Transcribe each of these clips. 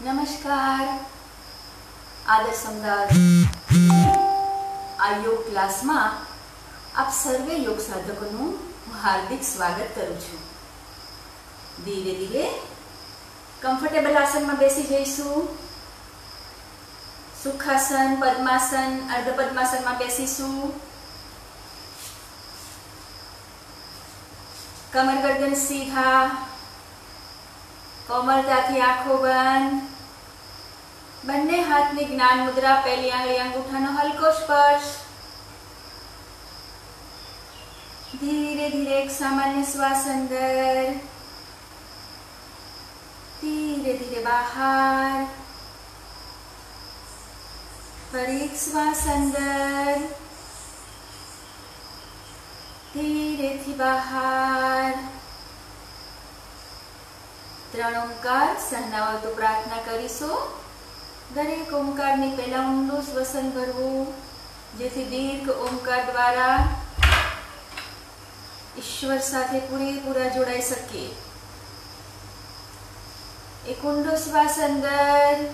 नमस्कार। आदर्श अमदावाद आ योग क्लास में आप सर्वे योग साधकों हार्दिक स्वागत करूँ छूं। धीरे धीरे कम्फर्टेबल आसन में बेसी जईशू। सुखासन, पद्मासन, अर्ध पद्मासन में बेसीशू। कमर गर्दन सीधा, कोमलताथी आँखों बंद। बंने हाथनी ज्ञान मुद्रा, पहली आंगળી अंगूठानो हलको स्पर्श। धीरे धीरे एक सामान्य श्वास अंदर, धीरे धीरे बाहर। फिर एक श्वास अंदर, धीरे थी बाहर। 3 ओंकार सहनावल तो प्रार्थना करीशो। दरेक ओंकार ने पहला ऊंडो श्वसन भरवू, जेथी दीर्घ ओंकार द्वारा ईश्वर साथे पूरेपूरा जोड़ाई सके। एक ऊंडो श्वास अंदर,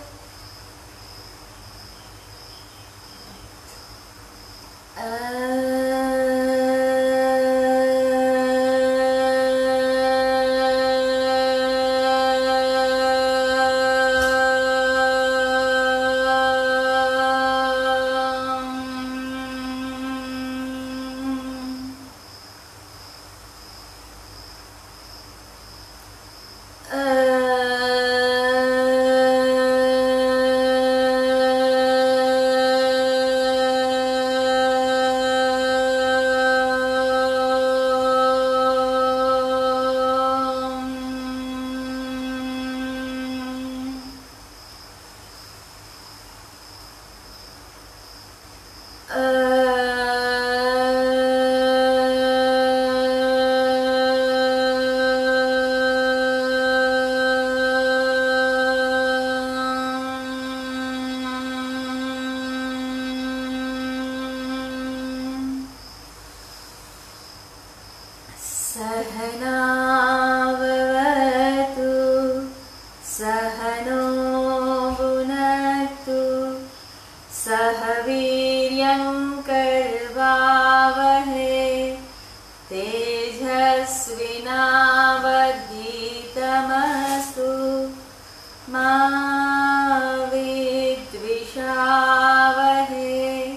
सहनावतु सहनो भुनक्तु सह वीर्यं करवावहै तेजस्विनावधीतमस्तु मा विद्विषावहै।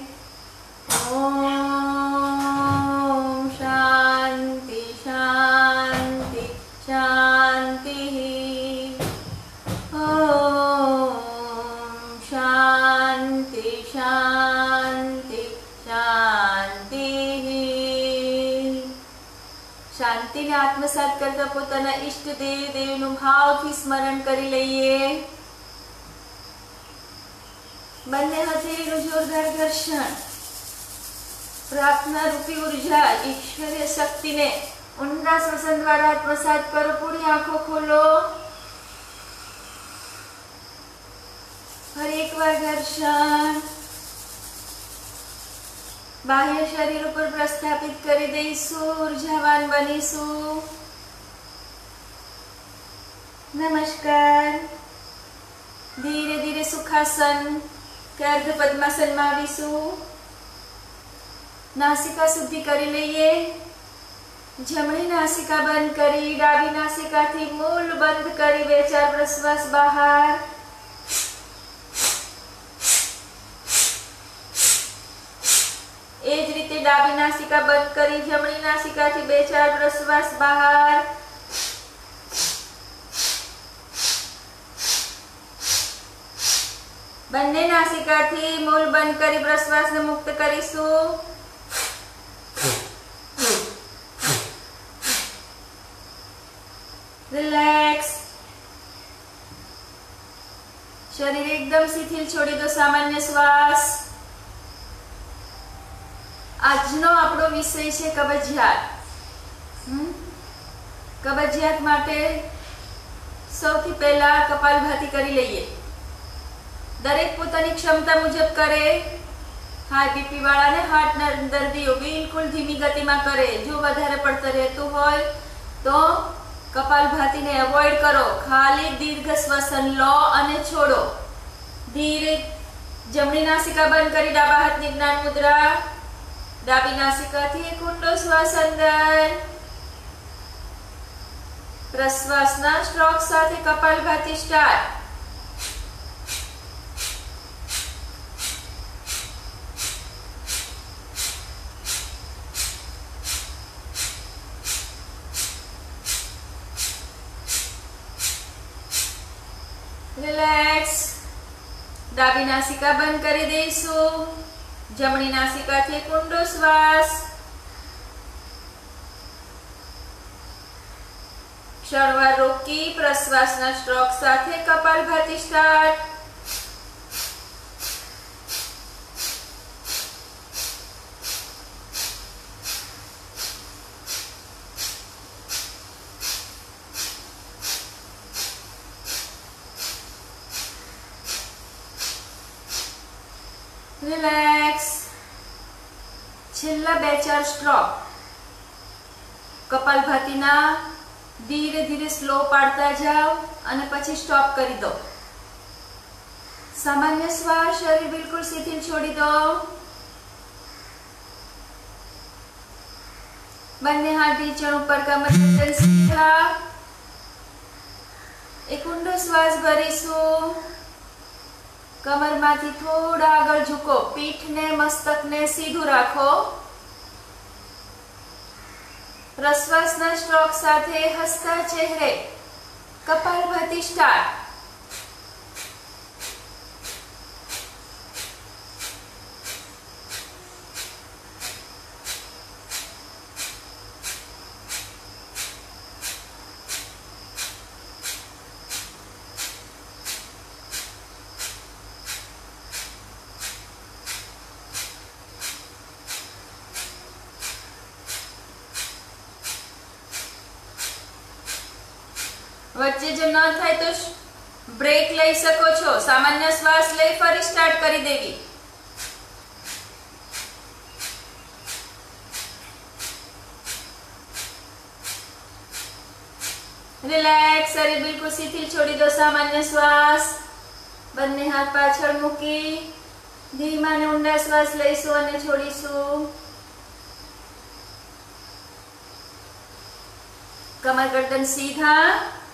शांति ने आत्मसात करता पोताना इष्ट देव देवनु भावथी स्मरण करी लईए। बंने हथेळीनुं जोरदार घर्षण। प्रार्थना रूपी ऊर्जा ईश्वरीय शक्ति ने ऊंडा श्वसन द्वारा आत्मसात करो। पूरी आंखों खोलो। हर एक बार घर्षण बाह्य शरीर पर प्रस्थापित करी दईशू। ऊर्जावान बनीशू। नमस्कार। धीरे धीरे सुखासन के अर्ध पद्मासन में आवीशू। नासिका शुद्धि करी लईए। जमणी नासिका बंद करी डाबी नासिका थी मूल बंद करी 2-4 प्रश्वास बाहर। एज रीते डाबी नासिका बंद करी जमणी नासिका थी 2-4 प्रश्वास बाहर। बंने नासिका थी मूल बंद करी प्रश्वास ने मुक्त करीशू। रिलैक्स। शरीर एकदम शिथिल छोड़ी दो। सामान्य श्वास। આજનો આપણો વિષય છે કબજિયાત। કબજિયાત માટે સૌથી પહેલા કપાલભાતિ કરી લઈએ। દરેક પોતાની ક્ષમતા મુજબ કરે। हाई बीपी वाला ने हार्ट दर्दियों बिल्कुल धीमी गति में करे। जो વધારે પડતર રહેતું હોય तो કપાલભાતીને એવોઇડ કરો, ખાલી દીર્ઘ શ્વસન લો અને છોડો. ધીરે જમણી નાસિકા બંધ કરી ડાબા હાથની જ્ઞાન મુદ્રા. ડાબી નાસિકાથી એક ઊંડો શ્વાસ અંદર. પ્રશ્વાસના સ્ટ્રોક સાથે કપાલભાતી સ્ટાર્ટ. રિલેક્સ. ડાબી નાસિકા બંધ કરી દઈશું. જમણી નાસિકાથી એક ઊંડો શ્વાસ. ક્ષણવાર રોકી પ્રશ્વાસના સ્ટ્રોક સાથે કપાલભાતી સ્ટાર્ટ. રિલેક્સ. છેલ્લા 2-4 સ્ટ્રોક કપાલભાતીના ધીરે ધીરે સ્લો પાડતા જાઓ અને પછી સ્ટોપ કરી દો. સામાન્ય શ્વાસ. શરીર બિલકુલ શિથિલ છોડી દો. બંને હાથ ઢીંચણ ઉપર, કમર ગરદન સીધા. એક ઊંડો શ્વાસ ભરીશું. કમરમાંથી થોડા આગળ ઝૂકો. પીઠને મસ્તકને સીધું રાખો. પ્રશ્વાસના સ્ટ્રોક સાથે હસતા ચહેરે કપાલભાતી સ્ટાર્ટ. વચ્ચે જો ન થાય તો બ્રેક લઈ શકો છો. સામાન્ય શ્વાસ લઈ ફરી સ્ટાર્ટ કરી દેવી. રિલેક્સ. શરીર બિલકુલ શિથિલ છોડી દો. સામાન્ય શ્વાસ. બંને હાથ પાછળ મૂકી ધીમા અને ઊંડા શ્વાસ લઈશું અને છોડીશું. કમર ગરદન સીધા.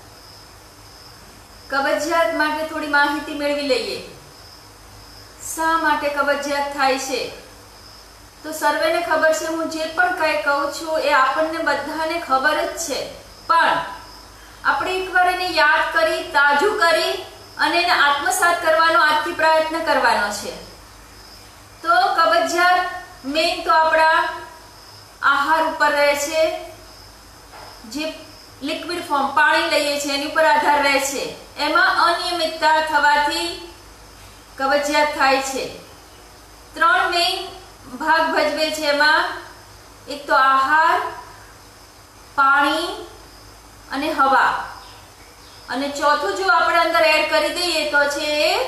કબજિયાત માટે થોડી માહિતી મેળવી લઈએ. શા માટે કબજિયાત થાય છે? તો સર્વેને ખબર છે. હું જે પણ કંઈ કહું છું એ આપણને બધાને ખબર જ છે, પણ આપણે એકવાર એને યાદ કરી, તાજું કરી અને એને આત્મસાત કરવાનો આજથી પ્રયત્ન કરવાનો છે. તો કબજિયાત મેઇન તો આપણા આહાર ઉપર રહે છે. જે લિક્વિડ ફોર્મ પાણી લઈએ છીએ એની ઉપર આધાર રહે છે. એમાં અનિયમિતતા થવાથી કબજિયાત થાય છે. 3 મેઇન ભાગ ભજવે છે એમાં. એક તો આહાર, પાણી અને હવા, અને ચોથું જો આપણે અંદર એડ કરી દઈએ તો છે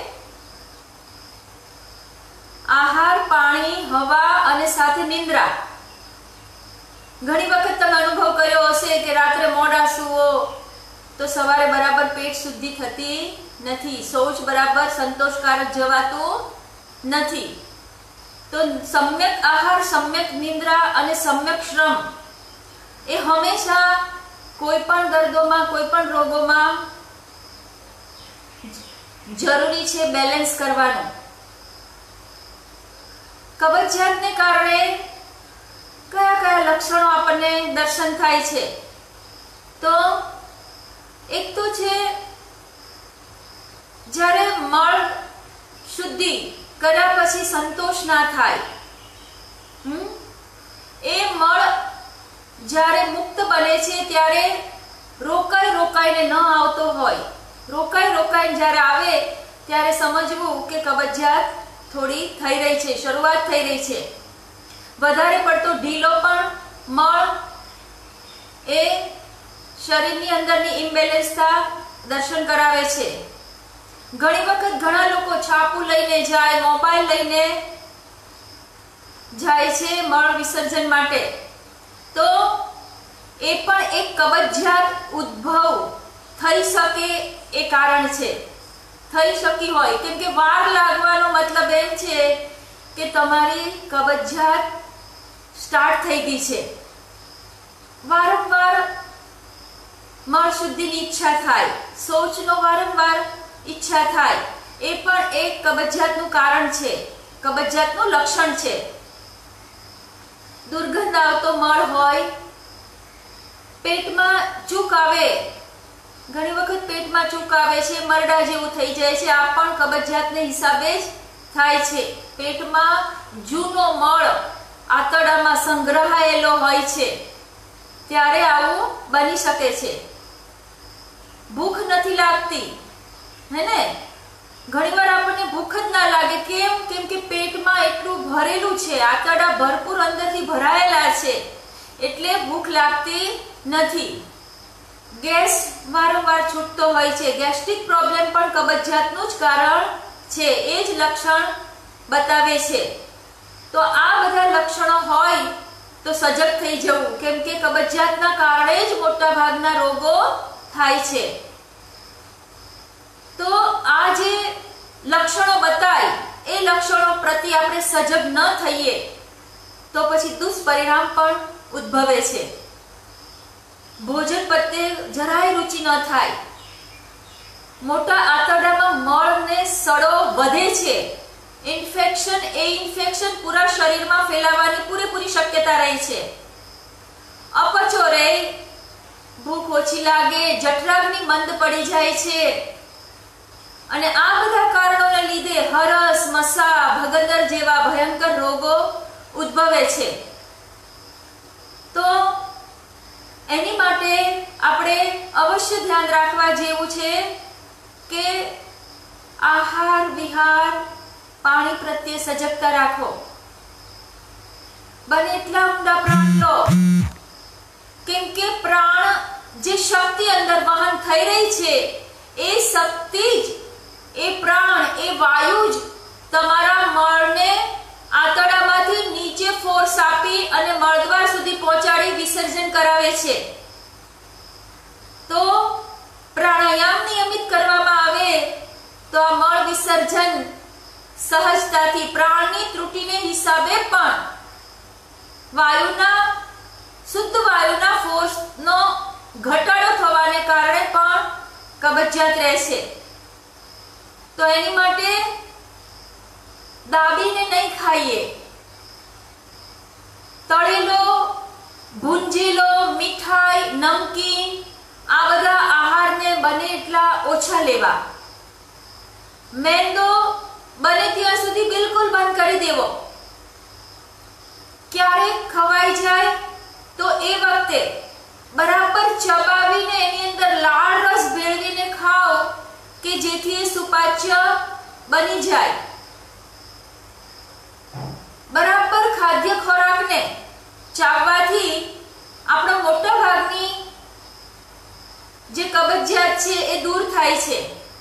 આહાર, પાણી, હવા અને સાથે નિંદ્રા. ઘણી વખત તમે અનુભવ કર્યો હશે કે રાત્રે મોડા સૂવો તો સવારે બરાબર પેટ શુદ્ધિ થતી નથી, શૌચ બરાબર સંતોષકારક જવાતું નથી. તો સમ્યક આહાર, સમ્યક નિંદ્રા અને સમ્યક શ્રમ એ હંમેશા કોઈ પણ દર્દોમાં, કોઈ પણ રોગોમાં જરૂરી છે બેલેન્સ કરવાનું. કબજિયાતને કારણે કયા કયા લક્ષણો આપણને દર્શન થાય છે? તો એક તો છે જ્યારે મળ શુદ્ધિ કર્યા પછી સંતોષ ના થાય. એ મળ જ્યારે મુક્ત બને છે ત્યારે રોકાઈને ન આવતો હોય. રોકાઈને જ્યારે આવે ત્યારે સમજવું કે કબજિયાત થોડી થઈ રહી છે, શરૂઆત થઈ રહી છે. વધારે પડતો ઢીલો પણ મળ એ શરીરની અંદરની ઇમ્બેલેન્સતા દર્શન કરાવે છે. ઘણી વખત ઘણા લોકો છાપું લઈને જાય, મોબાઈલ લઈને જાય છે મળ વિસર્જન માટે. તો એ પણ એક કબજિયાત ઉદ્ભવ થઈ શકે એ કારણ છે, થઈ શકી હોય, કેમ કે વાર લાગવાનો મતલબ એમ છે કે તમારી કબજિયાત સ્ટાર્ટ થઈ ગઈ છે. વારંવાર મળ શુદ્ધિની ઈચ્છા થાય, શૌચનો વારંવાર ઈચ્છા થાય, એ પણ એક કબજિયાતનું કારણ છે, કબજિયાતનું લક્ષણ છે. દુર્ગંધ આવતો મળ હોય, પેટમાં ચૂક આવે, ઘણી વખત પેટમાં ચૂક આવે છે, મરડા જેવું થઈ જાય છે, આ પણ કબજિયાતને હિસાબે જ થાય છે. પેટમાં જૂનો મળ આંતરડામાં સંગ્રહાયેલો હોય છે ત્યારે આવું બની શકે છે. ભૂખ નથી લાગતી, હે ને? ઘણીવાર આપણને ભૂખ જ ના લાગે, કેમ કે પેટમાં એટલું ભરેલું છે, આંતરડા ભરપૂર અંદરથી ભરાયેલા છે, એટલે ભૂખ લાગતી નથી. ગેસ વારંવાર છૂટતો હોય છે, ગેસ્ટ્રિક પ્રોબ્લેમ પણ કબજિયાતનું જ કારણ છે, એ જ લક્ષણ બતાવે છે. તો આ બધા લક્ષણો હોય તો સજગ થઈ જવું, કેમ કે કબજિયાતના કારણે જ મોટા ભાગના રોગો થાય છે. તો આ જે લક્ષણો બતાય એ લક્ષણો પ્રતિ આપણે સજગ ન થઈએ તો પછી દુષ્પરિણામ પણ ઉદ્ભવે છે. ભોજન પ્રત્યે જરાય રુચિ ન થાય, મોટા આંતરડામાં મળ ને સડો વધે છે, ઇન્ફેક્શન પૂરા શરીરમાં ફેલાવાની પૂરેપૂરી શક્યતા રહે છે. અપચો રહે, ભૂખ ઓછી લાગે, જઠરાગ્નિ મંદ પડી જાય છે, અને આ બધા કારણોને લીધે હરસ, મસા, ભગંદર જેવા ભયંકર રોગો ઉદ્ભવે છે. તો એની માટે આપણે અવશ્ય ધ્યાન રાખવા જેવું છે કે આહાર વિહાર, પાણી પ્રત્યે સજગતા રાખો. બને એટલા ઊંડા પ્રાણ લો, કેમ કે પ્રાણ જે શક્તિ અંદર વહન થઈ રહી છે એ શક્તિ જ, એ પ્રાણ, એ વાયુ જ તમારા મળને આંતરડામાંથી નીચે ફોર્સ આપી અને મળદ્વાર સુધી પહોંચાડી વિસર્જન કરાવે છે. તો પ્રાણાયામ નિયમિત કરવામાં આવે તો આ મળ વિસર્જન સહજતાથી, પ્રાણની ત્રુટિને હિસાબે પણ શુદ્ધ વાયુના ફોર્સનો ઘટાડો થવાને કારણે પણ કબજિયાત રહેશે. તો એની માટે દાબીને નહીં ખાઈએ, તળેલો, ભૂંજેલો, મીઠાઈ, નમકીન, આ બધા આહારને બને એટલા ઓછા લેવા. મેંદો બને ત્યાં સુધી બિલકુલ બંધ કરી દેવો. ક્યારેક ખવાઈ જાય તો એ વખતે બરાબર ચબાવીને એની અંદર લાળ રસ ભેળવીને ખાઓ કે જેથી એ સુપાચ્ય બની જાય. બરાબર ખાદ્ય ખોરાકને ચાવવાથી આપણો મોટા ભાગની જે કબજિયાત છે એ દૂર થાય છે.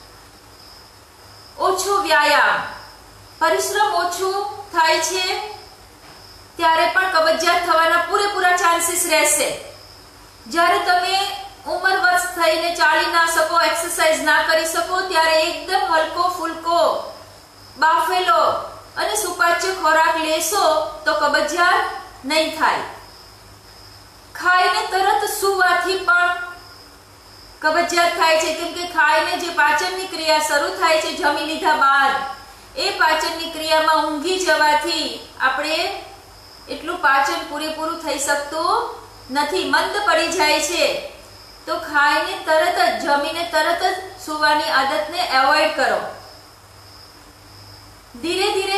ઓછો વ્યાયામ, પરિશ્રમ ઓછું થાય છે ત્યારે પણ કબજિયાત થવાના પૂરેપૂરા ચાન્સીસ રહેશે. જ્યારે તમે ઉંમર વર્ષ થઈને ચાલી ના શકો, એક્સરસાઇઝ ના કરી શકો, ત્યારે એકદમ હલકો ફૂલકો બાફેલો અને સુપાચ્ય ખોરાક લેશો તો કબજિયાત નહીં થાય. ખાઈને તરત સૂવાથી પણ કબજિયાત થાય છે, કેમ કે ખાઈને જે પાચનની ક્રિયા શરૂ થાય છે જમી લીધા બાદ, એ પાચનની ક્રિયામાં ઊંઘી જવાથી આપણે એટલું પાચન પૂરેપૂરું થઈ શકતું નથી, મંદ પડી જાય છે. તો ખાઈને તરત જ, જમીને તરત જ સૂવાની આદતને એવોઇડ કરો. ધીરે ધીરે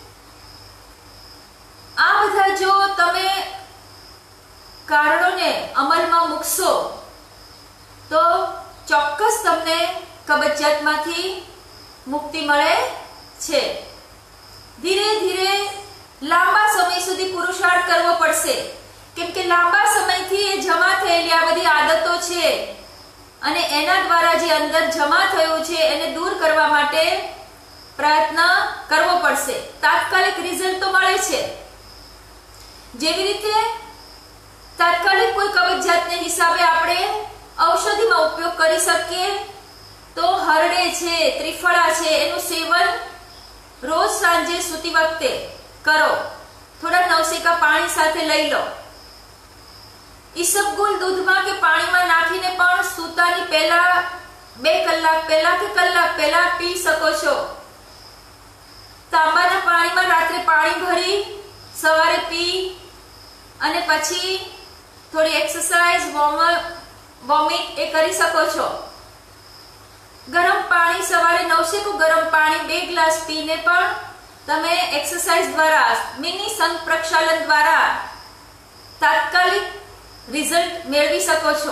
આ બધા જો તમે કારણોને અમલમાં મૂકશો તો ચોક્કસ તમને કબજિયાતમાંથી મુક્તિ મળે છે. ધીરે ધીરે લાંબા સમય સુધી પુરુષાર્થ કરવો પડશે, કેમ કે લાંબા સમયથી એ જમા થયેલી આ બધી આદતો છે અને એના દ્વારા જે અંદર જમા થયું છે એને દૂર કરવા માટે પ્રયત્ન કરવો પડશે. તાત્કાલિક રિઝલ્ટ તો મળે છે. જેવી રીતે તાત્કાલિક કોઈ કબજિયાતને હિસાબે આપણે ઔષધિમાં ઉપયોગ કરી શકીએ તો હરડે છે, ત્રિફળા છે, એનું સેવન રોજ સાંજે સૂતી વખતે કરો. થોડા નવશેકા પાણી સાથે લઈ લો. ઈસબગુલ દૂધમાં કે પાણીમાં નાખીને પણ સૂતાની પહેલા 2 કલાક પહેલા કે કલાક પહેલા પી શકો છો. તાંબાના પાણીમાં રાત્રે પાણી ભરી સવારે પી અને પછી થોડી એક્સરસાઇઝ, વોમિટ એ કરી શકો છો. ગરમ પાણી સવારે નવશેકું ગરમ પાણી 2 ગ્લાસ પીને પણ તમે એક્સરસાઇઝ દ્વારા, મિની સંઘ પ્રક્ષાલન દ્વારા તાત્કાલિક રિઝલ્ટ મેળવી શકો છો.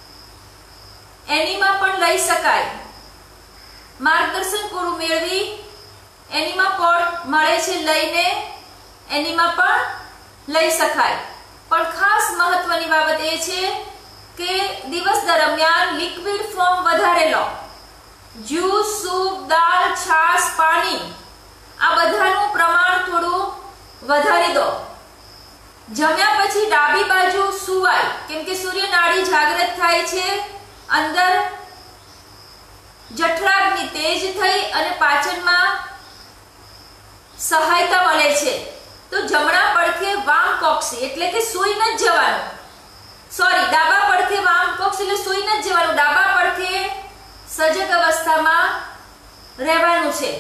એનીમા પણ લઈ શકાય. માર્ગદર્શન પૂરું મેળવી એનીમા પોટ મળે છે, લઈને એનીમા પણ લઈ શકાય. પણ ખાસ મહત્વની બાબત એ છે કે દિવસ દરમિયાન લિક્વિડ ફોર્મ વધારે લો. જ્યુસ, સૂપ, દાળ, છાશ, પાણી આ બધાનું પ્રમાણ થોડું વધારી દો. જમ્યા પછી ડાબી બાજુ સુવાય, કેમ કે સૂર્ય નાડી જાગૃત થાય છે, અંદર જઠરાગ્નિ તેજ થઈ અને પાચનમાં સહાયતા મળે છે. તો જમણા પડખે વામકોક્ષી એટલે કે સૂઈ ન જવાનું. ડાબા પડખે વામકોક્ષી એટલે સૂઈ ન જવાનું. ડાબા પડખે સજગ અવસ્થામાં રહેવાનું છે.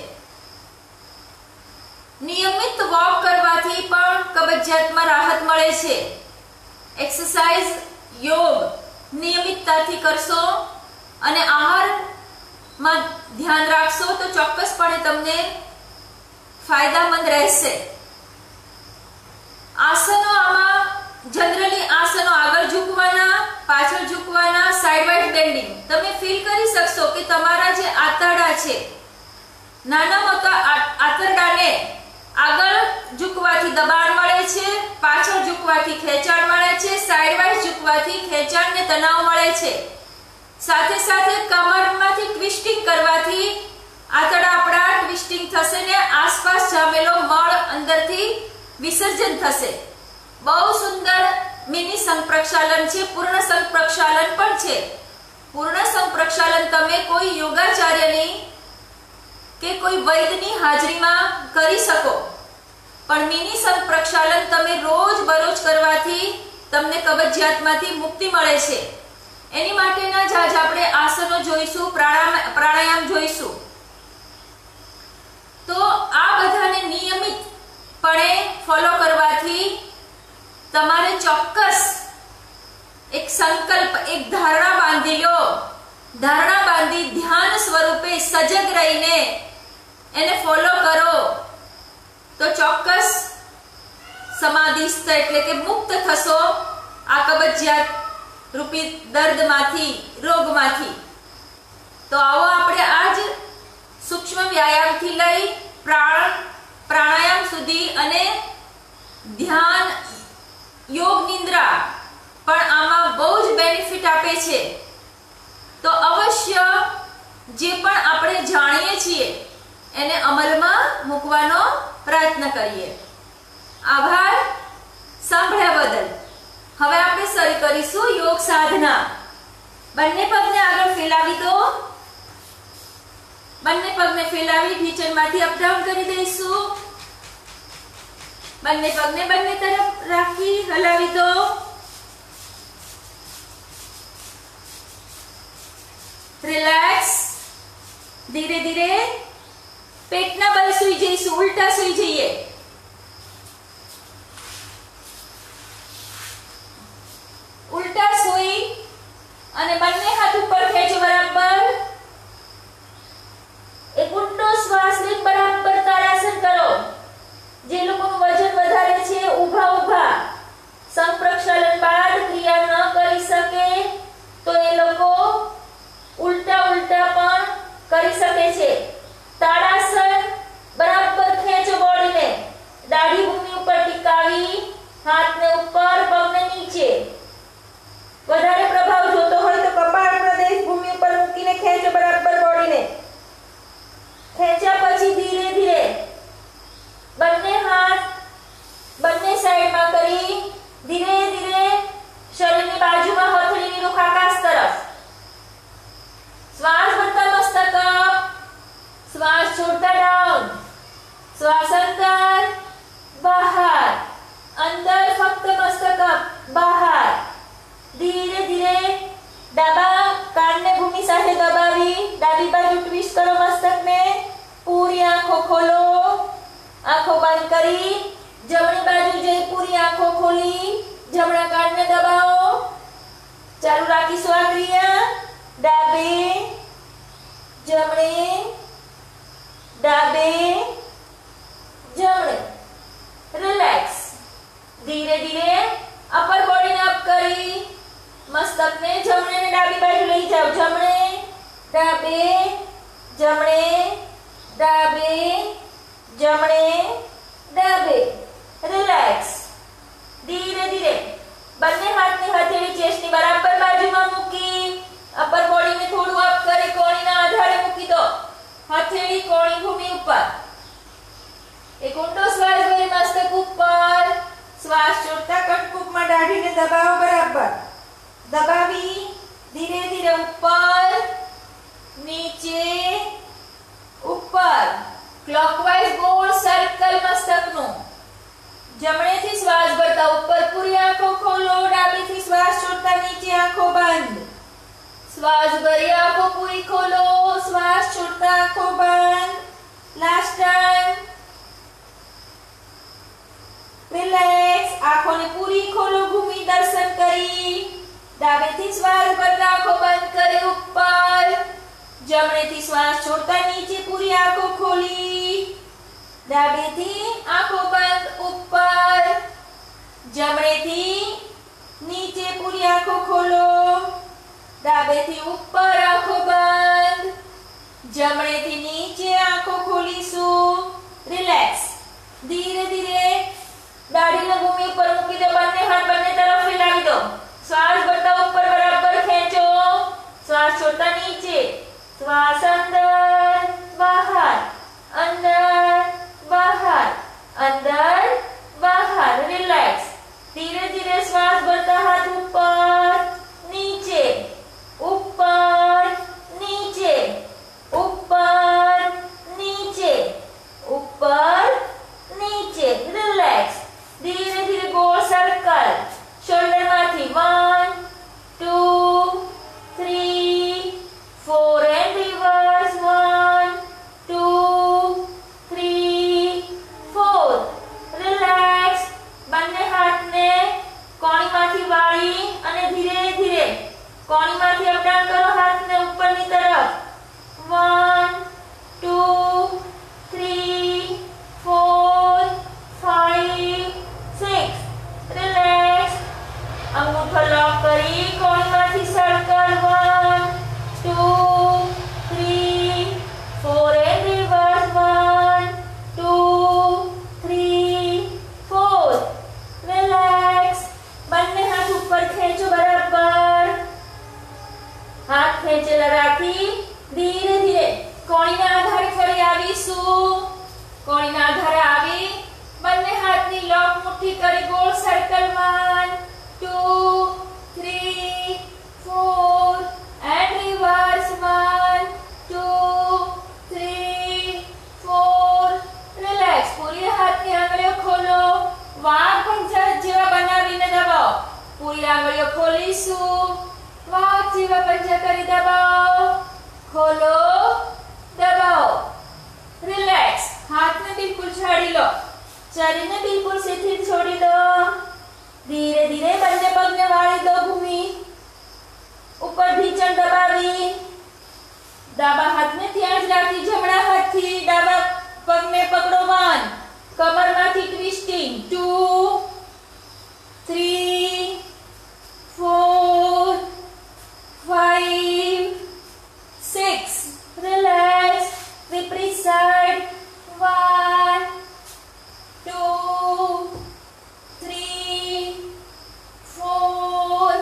નિયમિત વોક કરવાથી પણ કબજિયાતમાં રાહત મળે છે. એક્સરસાઇઝ, યોગ નિયમિતતાથી કરશો અને આહારમાં ધ્યાન રાખશો તો ચોક્કસપણે તમને ફાયદામંદ રહેશે. આસનો, આમાં જનરલી આસનો આગળ ઝૂકવાના, પાછળ ઝૂકવાના, સાઇડવાઇઝ બેન્ડિંગ. તમે ફીલ કરી શકશો કે તમારા જે આંતરડા છે, નાના મોટા આંતરડાને આગળ ઝૂકવાથી દબાણ મળે છે, પાછળ ઝૂકવાથી ખેંચાણ મળે છે, સાઇડવાઇઝ ઝૂકવાથી ખેંચાણ ને તણાવ મળે છે. સાથે સાથે કમરમાંથી ટ્વિસ્ટિંગ કરવાથી આંતરડા આપણા ટ્વિસ્ટિંગ થશે ને આસપાસ જામેલો મળ અંદરથી વિસર્જન થશે. બહુ સુંદર મિની સંઘ પ્રક્ષાલન છે. પૂર્ણ સંઘ પ્રક્ષાલન પણ છે. પૂર્ણ સંઘ પ્રક્ષાલન તમે કોઈ યોગાચાર્યની કે કોઈ વૈદ્યની હાજરીમાં કરી શકો, પણ મિની સંઘ પ્રક્ષાલન તમે રોજ બરોજ કરવાથી તમને કબજિયાતમાંથી મુક્તિ મળે છે. એની માટેના જ આજ આપણે આસનો જોઈશું, પ્રાણાયામ જોઈશું. તો આ બધાને નિયમિતપણે ફોલો કરવાથી તમારે ચોક્કસ એક સંકલ્પ, એક ધારણા બાંધી લો. ધારણા બાંધી ધ્યાન સ્વરૂપે સજગ રહીને એને ફોલો કરો તો ચોક્કસ સમાધિસ્થ એટલે કે મુક્ત થશો આ કબજિયાત રૂપી દર્દમાંથી, રોગમાંથી. તો આવો આપણે આજ સૂક્ષ્મ વ્યાયામથી લઈ પ્રાણાયામ સુધી અને ધ્યાન, યોગ, નિંદ્રા પણ આમાં બહુ જ બેનિફિટ આપે છે. તો અવશ્ય જે પણ આપણે જાણીએ છીએ એને અમલમાં મૂકવાનો પ્રયત્ન કરીએ. આભાર સાંભળ્યા બદલ. હવે આપણે શરૂ કરીશું યોગ સાધના. બંને પગને આગળ ફેલાવી દો. બંને પગને ફેલાવી ઢીચણમાંથી અપડાઉન કરી દઈશું. બંને પગને બંને તરફ રાખી હલાવી દો. રિલેક્સ. ધીરે ધીરે પેટના બળ સૂઈ જઈશું, ઉલટા સૂઈ જઈએ. ઉલટા સૂઈ અને બંને હાથ ઉપર ખેંચો બરાબર. એક ઊંડો શ્વાસ લઈને બરાબર તાડાસન કરો. જે લોકોનું વજન વધારે છે ઊભા ઊભા સંઘ પ્રક્ષાલન બાદ ક્રિયા ન કરી શકે તો એ લોકો ઉલટા ઉલટા પણ કરી શકે છે. તાડાસન બરાબર ખેંચો બોડીને. દાઢી ભૂમિ ઉપર ટીકાવી, હાથને ઉપર, પગને નીચે. વધારે પ્રભાવ જોતો હોય તો કપાળ પ્રદેશ ભૂમિ ઉપર મૂકીને ખેંચો બરાબર બોડીને. ખેંચ્યા પછી ધીરે ધીરે બંને હાથ બંને સાઈડમાં કરી ધીરે ધીરે શરીરની બાજુમાં હથેળીની નોક આકાશ તરફ. શ્વાસ ભરતા મસ્તક અપ, શ્વાસ છોડતા ડાઉન. શ્વાસ અંદર બહાર, અંદર ફક્ત મસ્તક અપ, બહાર. ધીરે ધીરે ડાબા કાનને ભૂમિ સાથે દબાવી ડાબી બાજુ ટ્વિસ્ટ કરો મસ્તકને. પૂરી આંખો ખોલો, આંખો બંધ કરી જમણી બાજુ જઈ પૂરી આંખો ખોલી જમણા કાનને દબાવો. ચાલુ રાખીશું આ ક્રિયા. ડાબે જમણે, ડાબે જમણે. રિલેક્સ. ધીરે ધીરે અપર બોડીને અપ કરી મસ્તકને જમણે ને ડાબી બાજુ લઈ જાઓ. જમણે, ડાબે, જમણે, ડાબે, જમણે, ડાબે. રિલેક્સ. ધીરે ધીરે બંને હાથની હથેળી ચેસ્ટની બરાબર બાજુમાં મૂકી અપર બોડીને થોડું અપ કરી કોણીના આધારે મૂકી દો. હથેળી કોણી ભૂમિ ઉપર. એક ઊંડો શ્વાસ ભરી મસ્તક ઉપર. શ્વાસ છોડતા કટકૂપમાં દાઢીને દબાવો બરાબર. દબાવી ધીરે ધીરે ઉપર, નીચે, ઉપર. ક્લોકવાઇઝ ગોળ સર્કલ મસ્તકનું. જમણેથી શ્વાસ ભરતા ઉપર પૂરી આંખો ખોલો, ડાબીથી શ્વાસ છોડતા નીચે આંખો બંધ. શ્વાસ ભરી આંખો પૂરી ખોલો, શ્વાસ છોડતા આંખો બંધ. Last time. રિલેક્સ. આંખોને પૂરી ખોલો ભૂમિ દર્શન કરી. ડાબેથી શ્વાસ ભરતા આંખો બંધ કરી ઉપર. જમણેથી શ્વાસ છોડતા નીચે પૂરી આંખો ખોલી. ડાબેથી આંખો બંધ ઉપર. જમણેથી નીચે પૂરી આંખો ખોલો. ડાબેથી ઉપર આંખો બંધ. જમણેથી નીચે આંખો ખોલીશું. રિલેક્સ. ધીરે ધીરે દાઢીને ભૂમિ ઉપર મૂકી દો. બંને હાથ બંને તરફ ફેલાવી દો. શ્વાસ ભરતા ઉપર બરાબર ખેંચો. શ્વાસ છોડતા નીચે. શ્વાસ અંદર બહાર, અંદર બહાર, અંદર બહાર. રિલેક્સ. ધીરે ધીરે શ્વાસ ભરતા હાથ ઉપર, નીચે, ઉપર, નીચે, ઉપર, નીચે, ઉપર, નીચે. રિલેક્સ. ધીરે ધીરે ગોળ સર્કલ શોલ્ડરમાંથી 1 2 3 4 એન્ડ રિવર્સ. 1 2 3 4. રિલેક્સ. બંને હાથને કોણીમાંથી વાળી અને ધીરે ધીરે કોણીમાંથી અપ ડાઉન કરો હાથને ઉપરની તરફ. 1 2 3 4 5 6. રિલેક્સ. અંગૂઠો લોક કરી કોણીમાંથી સર્કલ. 1 2 3 4 and reverse. 1 2 3 4. રિલેક્સ. બંને હાથ ઉપર ખેંચો બરાબર. હાથ ખેંચેલા રાખી ધીરે ધીરે કોણીના આધારે ફરી આવીશું. કોણીના આધારે આવી બંને હાથની લોક મુઠ્ઠી કરી ગોળ સર્કલ. 1 2 3 4 and reverse. 1 2 3 4. રિલેક્સ. પૂરી હાથની આંગળીઓ ખોલો. વાઘ પંજા જેવા બનાવીને દબાવો. પૂરી આંગળીઓ ખોલીશું. વાઘ જેવા પંજા કરી દબાવો. ખોલો, દબાવો. રિલેક્સ. હાથને બિલકુલ છાડી લો. શરીરને બિલકુલ શિથિલ છોડી દો. ધીરે ધીરે બંને પગને વાળી દો ભૂમિ ઉપર. ઢીંચણ દબાવી ડાબા હાથને ત્યાં જ રાખી જમણા હાથથી ડાબા પગને પકડો. 1 કમરમાંથી ટ્વિસ્ટિંગ. 2 3 4 5 6. રિલેક્સ. વિપરીત સાઈડ. 1 2 3 4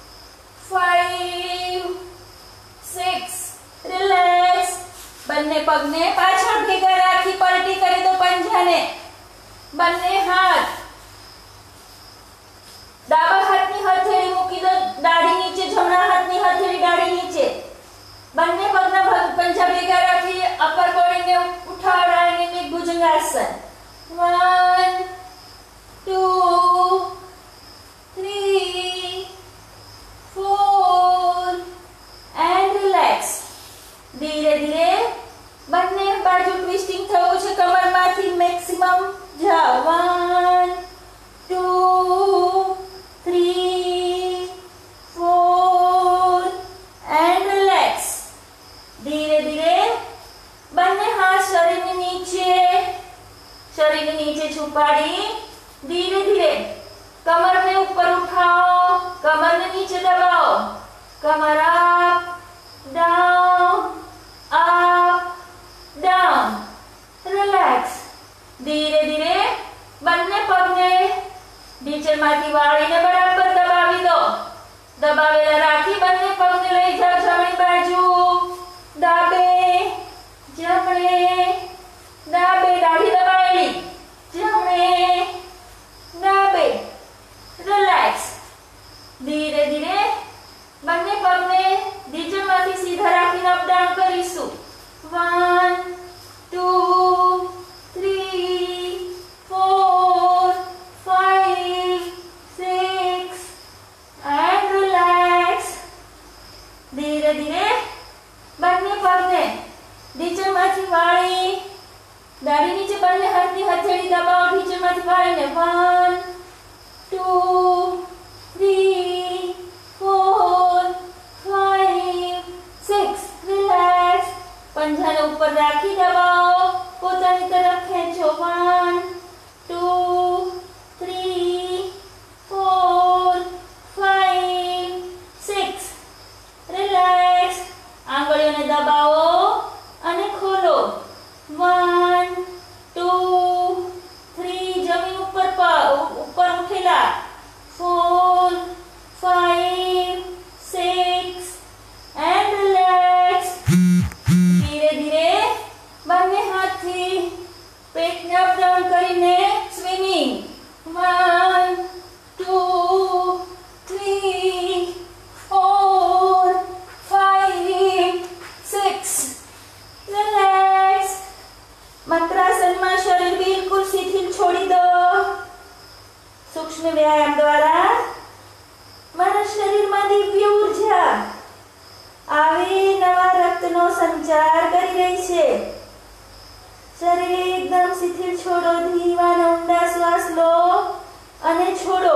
5 6. રિલેક્સ. બંને પગને પાછળ ભેગા રાખી પલટી કરી દો પંજાને. બંને હાથ ડાબા હાથની હથેળી अपर बॉडी ने उठाओ, डायनेमिक भुजंगासन। 1 2 3 4 and relax. धीरे धीरे બંને બાજુ ટ્વિસ્ટિંગ થવું છે, કમરમાંથી મેક્સિમમ જાઓ। 1 2 3 4 એન્ડ રિલેક્સ। ધીરે ધીરે બંને હાથ શરીરની નીચે છુપાડી ધીરે ધીરે કમરને ઉપર ઉઠાવો, કમરને નીચે દબાવો, કમર up down up down, relax. धीरे धीरे બંને પગને ઢીચણમાંથી વાળીને બરાબર દબાવી દો। દબાવેલા રાખી બંને પગને લઈ જાઓ જમણી બાજુ, ડાબે જમણે, ડાબે દાઢી દબાવેલી, જમણે ડાબે, રિલેક્સ। ધીરે ધીરે બંને પગને ઢીચણમાંથી સીધા રાખીને અપ ડાઉન કરીશું। 1 2 3 4 5 6 and relax। ધીરે ધીરે બંને પગને ઢીચણમાંથી વાળી દાઢી નીચે બંને હાથની હથેળી દબાવો, ઢીચણમાંથી વાળીને 1 2 3 4 5 6 રિલેક્સ। पंजाने ऊपर राखी दबाओ, पोतानी तरफ खेचो। 1 2 3 4 5 6 रिलैक्स। आंगळीओने दबाओ અને ખોલો। 1 2 3 જમીન ઉપર ઉઠેલા। 4 5 6 and relax। ધીરે ધીરે બંને હાથથી પેટને અપ ડાઉન કરીને સ્વિમિંગ। 1 2 3 4 5 6 રિલેક્સ। મંત્રાસનમાં શરીર બિલકુલ શિથિલ છોડી દો। સૂક્ષ્મ વ્યાયામ દ્વારા મારા શરીરમાં દિવ્ય ઉર્જા આવે, નવા રક્તનો સંચાર કરી રહી છે। શરીર એકદમ શિથિલ છોડો, ધીમા અને ઊંડા શ્વાસ લો અને છોડો।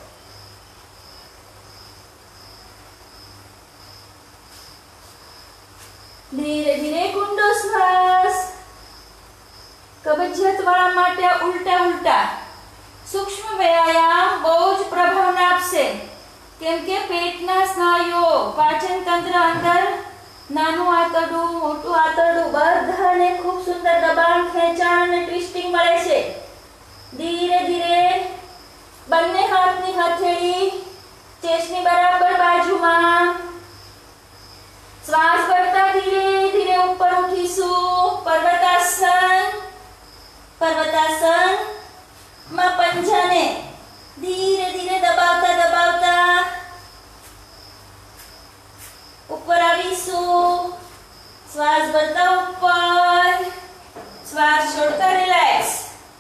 ધીરે ધીરે કુંડો શ્વાસ। કબજિયાત વાળા માટે ઉલટા ઉલટા સૂક્ષ્મ વ્યાયામ બહુ જ પ્રભાવ આપશે, કેમ કે પેટના સ્નાયુઓ, પાચન તંત્ર અંદર નાનું આંતરડું, મોટું આંતરડું બધાને ખૂબ સુંદર દબાણ, ખેંચાણ અને ટ્વિસ્ટિંગ મળે છે। ધીરે ધીરે બંને હાથની હથેળી ચેસ્ટની બરાબર બાજુમાં। શ્વાસ ભરતા ધીરે ધીરે ઉપર ઉઠીશું। પર્વતાસન। પર્વતાસનમાં પંજાને ધીરે ધીરે દબાવતા દબાવતા ઉપર આવીશું। શ્વાસ ભરતા ઉપર, શ્વાસ છોડતા રિલેક્સ।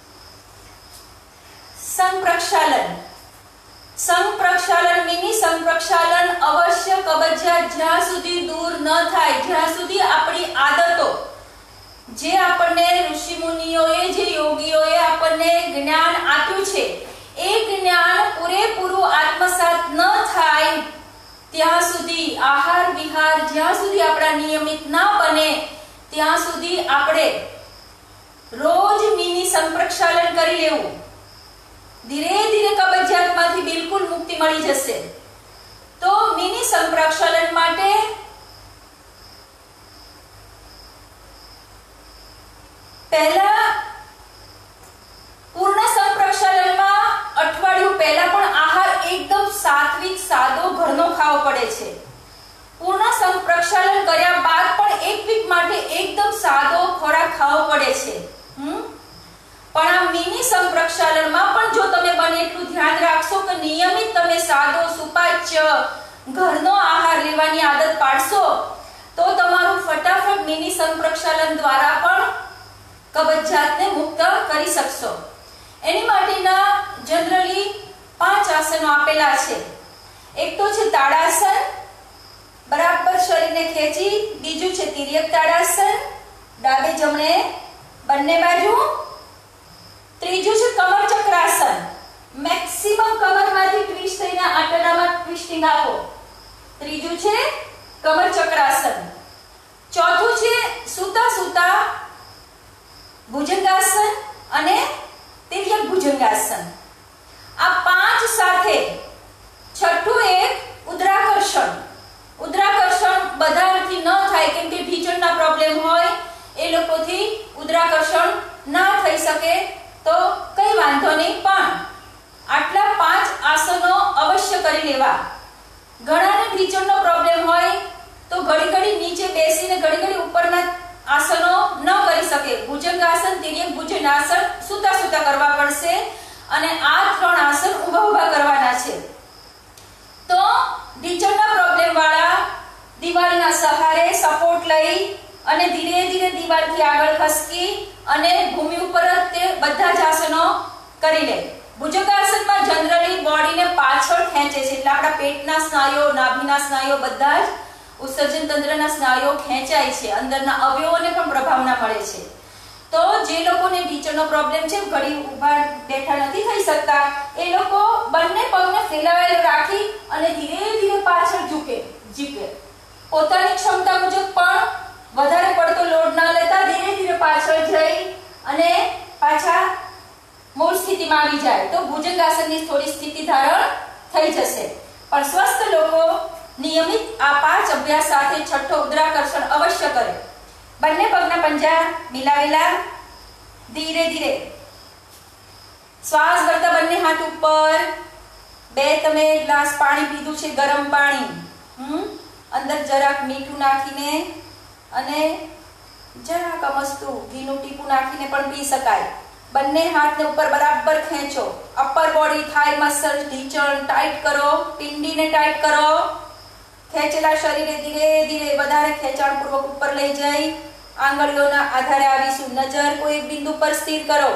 સંપ્રક્ષાલન। સંપ્રક્ષાલન, મિની સંપ્રક્ષાલન અવશ્ય કબજિયાત જ્યાં સુધી દૂર ન થાય, જ્યાં સુધી આપણી આદતો, જે આપણને ઋષિ મુનિઓએ, જે યોગીઓએ આપણને જ્ઞાન આપ્યું છે, એ જ્ઞાન પૂરેપૂરું આત્મસાત ન થાય ત્યાં સુધી, આહાર વિહાર જ્યાં સુધી આપણા નિયમિત ના બને ત્યાં સુધી આપણે રોજ મિની સંપ્રક્ષાલન કરી લેવું। ધીરે ધીરે કબજિયાતમાંથી બિલકુલ મુક્તિ મળી જશે। તો મિની સંપ્રક્ષાલન માટે પહેલા પૂર્ણ સંપ્રક્ષાલનમાં અઠવાડિયું પહેલા પણ આહાર એકદમ સાત્વિક સાદો ઘરનો ખાવો પડે છે। પૂર્ણ સંપ્રક્ષાલન કર્યા બાદ પણ એક વીક માટે એકદમ સાદો ખોરાક ખાવો પડે છે। પણ આ મિની સંપ્રક્ષાલનમાં પણ જો તમે બને એટલું ધ્યાન રાખશો કે નિયમિત તમે સાદો સુપાચ્ય ઘરનો આહાર લેવાની આદત પાડશો તો તમારું ફટાફટ મિની સંપ્રક્ષાલન દ્વારા પણ કબજિયાતને મુક્ત કરી શકશો. એની માટેના જનરલી 5 આસનો આપેલા છે. એક તો છે તાડાસન, બરાબર શરીરને ખેંચી. બીજું છે તિર્યક તાડાસન, ડાબે જમણે બંને બાજુ. ત્રીજું છે કમર ચક્રાસન, મેક્સિમમ કમરમાંથી ટ્વિસ્ટ થઈને આંતરડામાં ટ્વિસ્ટિંગ આપો. ત્રીજું છે કમર ચક્રાસન. ચોથું છે સૂતા સૂતા ભુજંગાસન અને તિર્યક ભુજંગાસન. આ 5 સાથે છઠ્ઠું એક ઉદ્રાકર્ષણ. ઉદ્રાકર્ષણ બધાથી ન થાય કેમ કે ઢીંચણના પ્રોબ્લેમ હોય, એ લોકોથી ઉદ્રાકર્ષણ ના થઈ શકે તો કઈ વાંધો નહીં, પણ આટલા 5 આસનો અવશ્ય કરી લેવા. ઘણાને ઢીંચણનો પ્રોબ્લેમ હોય તો ઘડી ઘડી નીચે બેસીને ઘડી ઘડી ઉપરના આસનો ન કરી શકે. ભુજંગાસન, તિર્યક ભુજંગાસન સૂતા સૂતા કરવા પડશે અને આ 3 આસન ઊભા ઊભા કરવાના છે. તો ઢીંચણના પ્રોબ્લેમ વાળા દિવાલના સહારે સપોર્ટ લઈ અને ધીરે ધીરે દિવાલથી આગળ ખસકી અને ભૂમિ ઉપર જ તે બધા જ આસનો કરી લે. ભુજંગાસનમાં જનરલી બોડીને પાછળ ખેંચે છે, એટલે આપણા પેટના સ્નાયુઓ, નાભીના સ્નાયુઓ, બધા જ ઉત્સર્જન તંત્રના સ્નાયુઓ ખેંચાય છે, અંદરના અવયવોને પણ પ્રભાવના મળે છે. તો જે લોકોને ઢીંચણનો પ્રોબ્લેમ છે, ઘડી ઊભા બેઠા નથી થઈ શકતા, એ લોકો બંને પગને ફેલાવેલા રાખી અને ધીરે ધીરે પાછળ ઝૂકે. પોતાની ક્ષમતા મુજબ પણ વધારે પડતો લોડ ના લેતા ધીરે ધીરે પાછળ જઈ અને પાછા મૂળ સ્થિતિમાં આવી જાય તો ભુજંગાસનની થોડી સ્થિતિ ધારણ થઈ જશે. પણ સ્વસ્થ લોકો નિયમિત આ 5 અભ્યાસ સાથે છઠ્ઠો ઉદ્રાકર્ષણ અવશ્ય કરે. બંને પગના પંજા મિલાવેલા, ધીરે ધીરે શ્વાસ કરતા બંને હાથ ઉપર. 2 તમે ગ્લાસ પાણી પીધું છે, ગરમ પાણી, અંદર જરાક મીઠું નાખીને અને જરાક અમસ્તું ઘીનું ટીપું નાખીને પણ પી શકાય. બંને હાથને ઉપર બરાબર ખેંચો. અપર બોડી થાઈ મસલ ઢીંચણ ટાઈટ કરો, પિંડીને ટાઈટ કરો. ખેંચેલા શરીરે ધીરે ધીરે વધારે ખેંચાણપૂર્વક ઉપર લઈ જઈ આંગળીઓના આધારે આવીશું. નજર કોઈ એક બિંદુ પર સ્થિર કરો.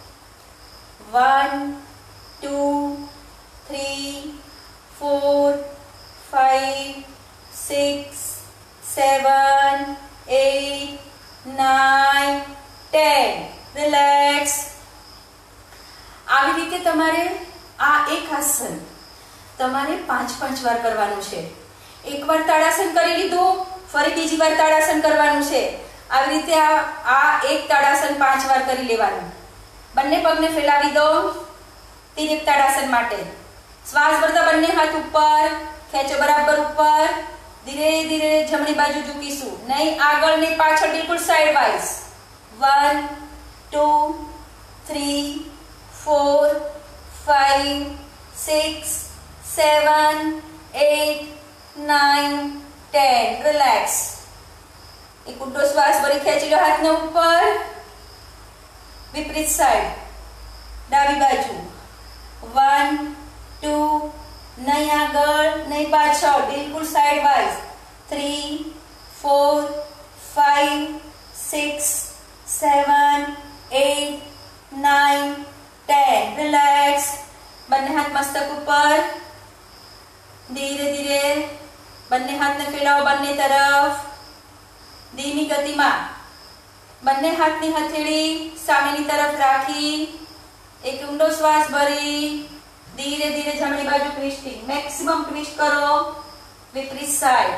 1 2 3 4 5 6 7 8 9 10. રિલેક્સ. આવી રીતે તમારે આ એક આસન તમારે 5 વાર કરવાનું છે. એકવાર તાડાસન કરી લીધું, ફરી બીજી વાર તાડાસન કરવાનું છે. આવી રીતે આ એક તાડાસન 5 વાર કરી લેવાનું. બંને પગને ફેલાવી દો તિર્યક તાડાસન માટે. શ્વાસ ભરતા બંને હાથ ઉપર ખેંચો, બરાબર ઉપર. ધીરે ધીરે જમણી બાજુ ઝૂકીશું, નહીં આગળ નહીં પાછળ, બિલકુલ સાઈડ વાઇઝ. 1 2 3 4 5 6 7 8 9 10. રિલેક્સ. એક ઊંડો શ્વાસ ભરી ખેંચી લો હાથને ઉપર. વિપરીત સાઈડ, ડાબી બાજુ. 1 2 નહીં આગળ નહીં પાછળ, બિલકુલ સાઈડ વાઇઝ. 3 4 5 6 7 8 9 10. રિલેક્સ. બંને હાથ મસ્તક ઉપર. ધીરે ધીરે બંને હાથને ફેલાવો બંને તરફ. ધીમી ગતિમાં બંને હાથની હથેળી સામેની તરફ રાખી એક ઊંડો શ્વાસ ભરી ધીરે ધીરે જમણી બાજુ ટ્વિસ્ટિંગ. મેક્સિમમ ટ્વિસ્ટ કરો વિપરીત સાઈડ.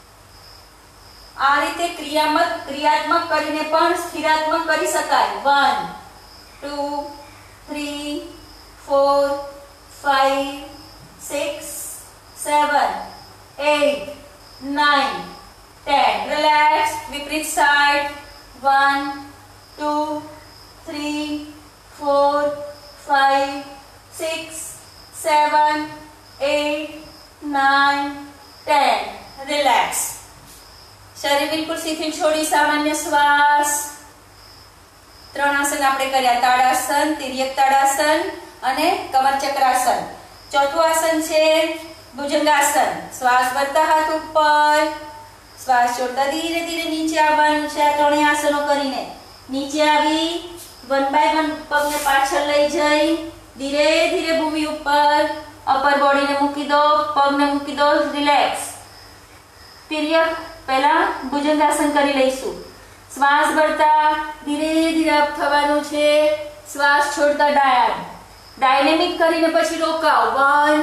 આ રીતે ક્રિયાત્મક કરીને પણ સ્થિરાત્મક કરી શકાય. 1 2 3 4 5 6 7 8 9 10. રિલેક્સ. વિપરીત સાઈડ. 1 2 3 4 5 6 7 8 9 10. રિલેક્સ. શરીર બિલકુલ શિથિલ છોડી સામાન્ય શ્વાસ. 3 આસન આપણે કર્યા: તાડાસન, તિર્યક તાડાસન અને કમર ચક્રાસન. ચોથું આસન છે ભુજંગાસન. શ્વાસ ભરતા હાથ ઉપર, શ્વાસ છોડતા ધીરે ધીરે નીચે આવવાનું છે। આ ત્રણેય આસનો કરીને નીચે આવી 1 બાય 1 પગને પાછળ લઈ જઈ ધીરે ધીરે ભૂમિ ઉપર અપર બોડીને મૂકી દો, પગને મૂકી દો, રિલેક્સ। તિર્યક પહેલા ભુજંગાસન કરી લઈશું। શ્વાસ ભરતા ધીરે ધીરે અપ થવાનું છે, શ્વાસ છોડતા ડાયનેમિક કરીને પછી રોકાવ। 1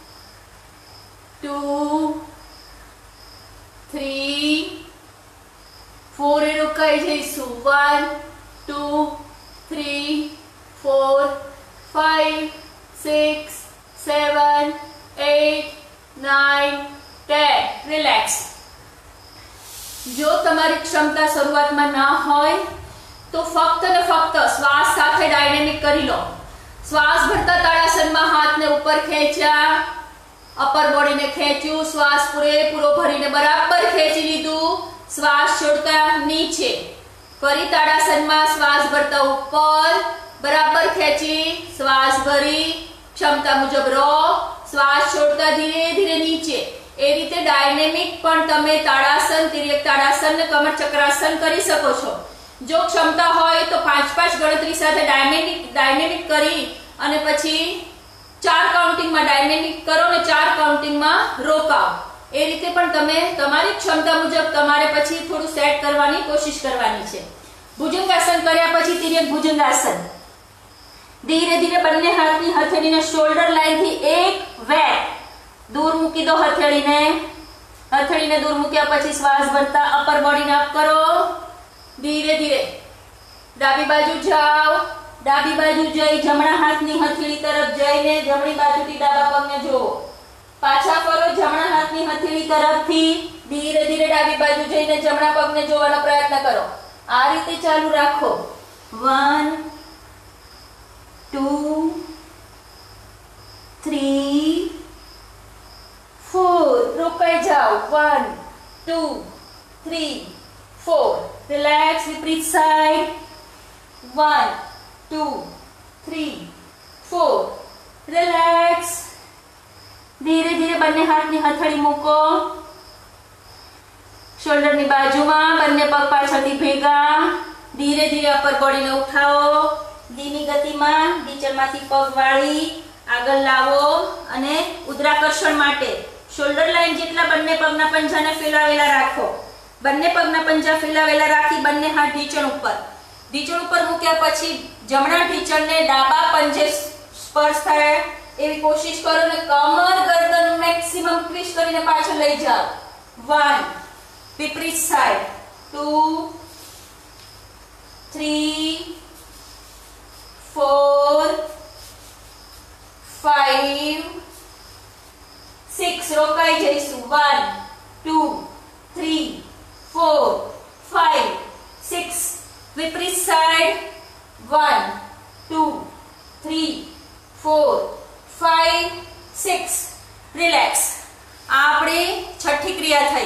2 3 4 એ રોકાઈ જઈશું। 1 2 3 4 5 6 7 8 9 10 રિલેક્સ। જો તમારી ક્ષમતા શરૂઆતમાં ના હોય તો ફક્ત ને ફક્ત શ્વાસ સાથે ડાયનેમિક કરી લો। શ્વાસ ભરતા તાળાસનમાં હાથને ઉપર ખેંચ્યા, અપર બોડીને ખેંચ્યું, શ્વાસ પૂરેપૂરો ભરીને બરાબર ખેંચી લીધું, શ્વાસ છોડતા નીચે, ફરી તાળાસનમાં શ્વાસ ભરતા ઉપર બરાબર ખેંચી, શ્વાસ ભરી ક્ષમતા મુજબ રહો, શ્વાસ છોડતા ધીરે ધીરે નીચે। એ રીતે ડાયનેમિક પણ તમે તાળાસન, તિર્યક તાળાસન ને કમર ચક્રાસન કરી શકો છો। જો ક્ષમતા હોય તો 5-5 ગણતરી સાથે ડાયનેમિક કરી અને પછી 4 કાઉન્ટિંગમાં ડાયનેમિક કરો ને 4 કાઉન્ટિંગમાં રોકાવ। એ રીતે પણ તમે તમારી ક્ષમતા મુજબ તમારે પછી થોડું સેટ કરવાની કોશિશ કરવાની છે। ભુજંગાસન કર્યા પછી તિર્યક ભુજંગાસન। ધીરે ધીરે બંને હાથની હથેળીને શોલ્ડર લાઈનથી એક વેક दूर मूकी दो। हथेळीने दूर मूक्या पछी श्वास भरता अपर बॉडी अप करो, धीरे धीरे डाबी बाजू जाओ, डाबी बाजू जई जमणा हाथनी हथेળી तरफ जईने जमणी बाजुथी डाबा पगने जोવો, पाछा फरो जमणा हाथनी हथेળી तरफथी धीरे धीरे डाबी बाजू जईने जमणा पगने जोવાનો प्रयत्न करो। आ रीते चालू राखो। 1 2 3 4 रोकाई जाओ। 1 2 3 4 रिलैक्स। विपरीत साइड 1 2 3 4 रिलैक्स। धीरे धीरे बन्ने हाथनी हथेળી મૂકો, શોલ્ડરની બાજુમાં, બંને પગ પાછળથી ભેગા, ધીરે ધીરે અપર બોડીને ઉઠાવો, ધીમી ગતિમાં નીચેમાંથી પગ વાળી આગળ લાવો અને ઉદ્રાકર્ષણ માટે શોલ્ડર લાઈન જેટલા બંને પગના પંજાને ફેલાવેલા રાખો। બંને પગના પંજા ફેલાવેલા રાખી બંને હાથ ઢીંચણ ઉપર મૂક્યા પછી જમણા ઢીંચણને ડાબા પંજે સ્પર્શ થાય એવી કોશિશ કરો ને કમર ગરદન મેક્સિમમ ટ્વિસ્ટ કરીને પાછળ લઈ જાઓ। 1 વિપરીત સાઈડ 2 3 4 5 6 રોકાઈ જઈશું। 1 2 3 4 5 6 વિપરીત સાઈડ 1 2 3 4 5 6 રિલેક્સ। આ આપણી છઠ્ઠી ક્રિયા થઈ।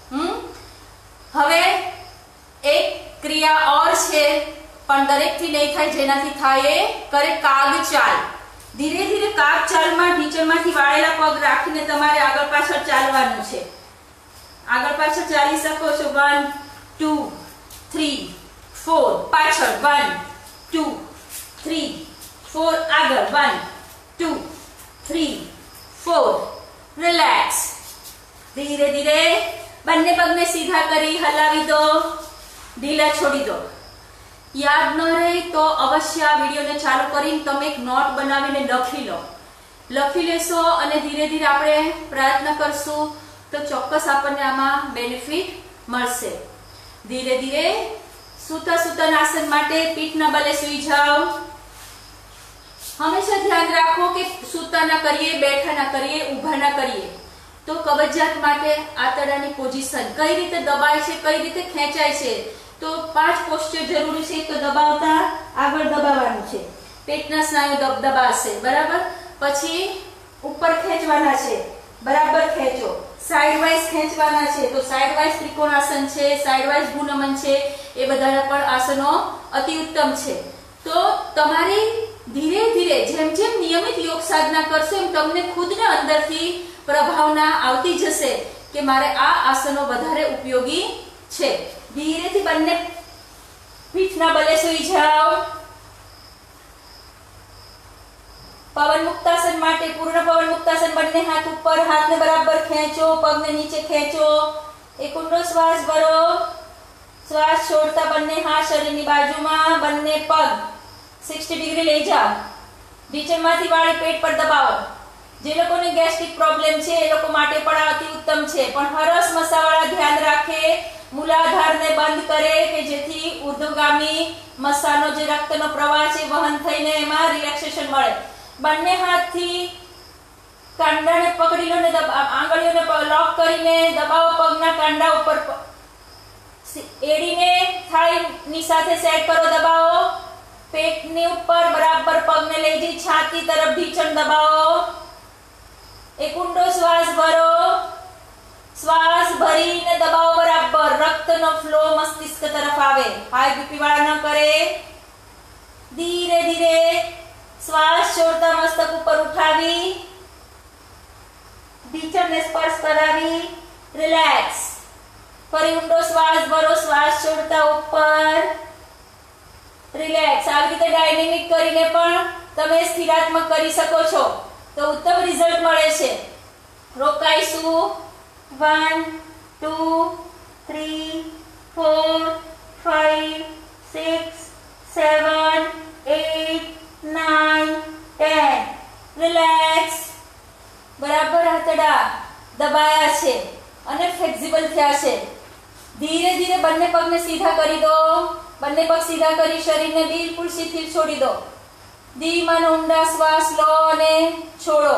હવે એક ક્રિયા ઓર છે પણ દરેકથી નહીં થાય, જેનાથી થાય એ કરે કાગ ચાલ। ધીરે ધીરે કાગ ચાલમાં ઢીંચણમાંથી વાળેલા પગ રાખીને તમારે આગળ પાછળ ચાલવાનું છે। આગળ પાછળ ચાલી શકો છો। 1 2 3 4 પાછળ 1 2 3 4 આગળ 1 2 3 4 રિલેક્સ। ધીરે ધીરે બંને પગને સીધા કરી હલાવી દો, ઢીલા છોડી દો। याद न रहे तो अवश्य आ वीडियो ने चालू करीने तमे एक नोट बनावीने लखी लेशो अने धीरे धीरे आपणे प्रयत्न करशुं तो चोक्कस आपणे आमां बेनिफिट मळशे। धीरे धीरे सूता आसन माटे पीठना बले सुई जाओ। हमेशा ध्यान राखो कि सूता ना करिए, बैठा ना करिए, ऊभा ना करिए। तो कबजियात माटे आतडानी पोजीशन कई रीते दबाय छे, कई रीते खेंचाय छे, तो 5 पोस्चर जरूरी है। तो दबावता आगळ दबाववानुं छे, पेटना स्नायु दबाશે बराबर, પછી ઉપર ખેંચવાના છે, બરાબર ખેંચો, સાઇડ વાઇઝ ખેંચવાના છે। તો સાઇડ વાઇઝ ત્રિકોણાસન છે, સાઇડ વાઇઝ ભૂનમન છે, એ બધાના પણ આસનો અતિ ઉત્તમ છે। તો તમારી ધીરે ધીરે જેમ જેમ નિયમિત યોગ સાધના કરશો એમ તમને ખુદને અંદરથી પ્રભાવના આવતી જશે કે મારે આ આસનો વધારે ઉપયોગી છે. ધીરેથી બંને પીઠના બલે સૂઈ જાઓ. પવન મુક્તાસન માટે પૂર્ણ પવન મુક્તાસન. બંને હાથ ઉપર, હાથને બરાબર ખેંચો, પગને નીચે ખેંચો. એક ઊંડો શ્વાસ ભરો. શ્વાસ છોડતા બંને હાથ શરીરની બાજુમાં, બંને પગ 60 ડિગ્રી લઈ જાઓ. ઢીચણમાંથી વાળી પેટ પર દબાવો. જે લોકોને ગેસ્ટ્રિક પ્રોબ્લેમ છે એ લોકો માટે પણ અતિ ઉત્તમ છે. પણ હરસ મસાવાળા ધ્યાન રાખે, મૂલાધારને બંધ કરે કે જેથી ઉર્ધ્વગામી મસાનો જે રક્તનો પ્રવાહ છે વહન થઈને એમાં રિલેક્સેશન મળે. બંને હાથથી કાંડાને પકડી લો ને આંગળીઓને લોક કરીને દબાવો. પગના કાંડા ઉપર એડીને થાળીની સાથે સેટ કરો, દબાવો. પેટની ઉપર બરાબર પગને લઈ જઈ છાતી તરફ ઢીચણ દબાવો. એક ઊંડો શ્વાસ ભરો. શ્વાસ ભરીને દબાવો બરાબર. રક્તનો ફ્લો મસ્તિષ્ક તરફ આવે. હાઈ બીપી વાળા ન કરે. ધીરે ધીરે શ્વાસ છોડતા મસ્તક ઉપર ઉઠાવી, ઢીચણને સ્પર્શ કરાવી, રિલેક્સ. ફરી ઊંડો શ્વાસ ભરો. શ્વાસ છોડતા ઉપર, રિલેક્સ. આવી રીતે ડાયનેમિક કરીને પણ તમે સ્થિરાત્મક કરી શકો છો તો ઉત્તમ રિઝલ્ટ મળે છે. રોકાઈશું. 1 2 3 4 5 6 7 8 9 10. રિલેક્સ. બરાબર આંતરડા દબાયા છે અને ફ્લેક્સિબલ થયા છે. ધીરે ધીરે બંને પગને સીધા કરી દો. બંને પગ સીધા કરી શરીરને બિલકુલ શિથિલ છોડી દો. ધીમા ઊંડા શ્વાસ લો અને છોડો.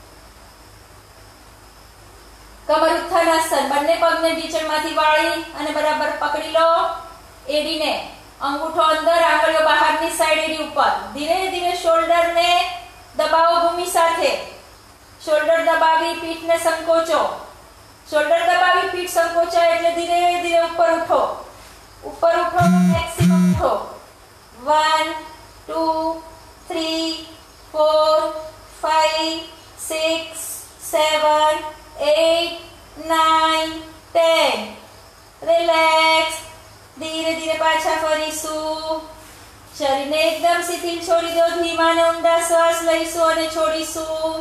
કમર ઉત્થાનાસન. બંને પગને ઢીચણમાંથી વાળી અને બરાબર પકડી લો. એડીને અંગૂઠો અંદર, આંગળીઓ બહારની સાઈડ, એડી ઉપર. ધીરે ધીરે શોલ્ડરને દબાવો ભૂમિ સાથે. શોલ્ડર દબાવી પીઠને સંકોચો. શોલ્ડર દબાવી પીઠ સંકોચાય એટલે ધીરે ધીરે ઉપર ઉઠો. ઉપર ઉઠો, મેક્સિમમ ઉઠો. 1 2 3 4 5 6 7 8 9 10. રિલેક્સ. ધીરે ધીરે પાછા ફરીશું. શરીરને એકદમ શિથિલ છોડી દો. ધીમા અને ઊંડા શ્વાસ લઈશું અને છોડીશું.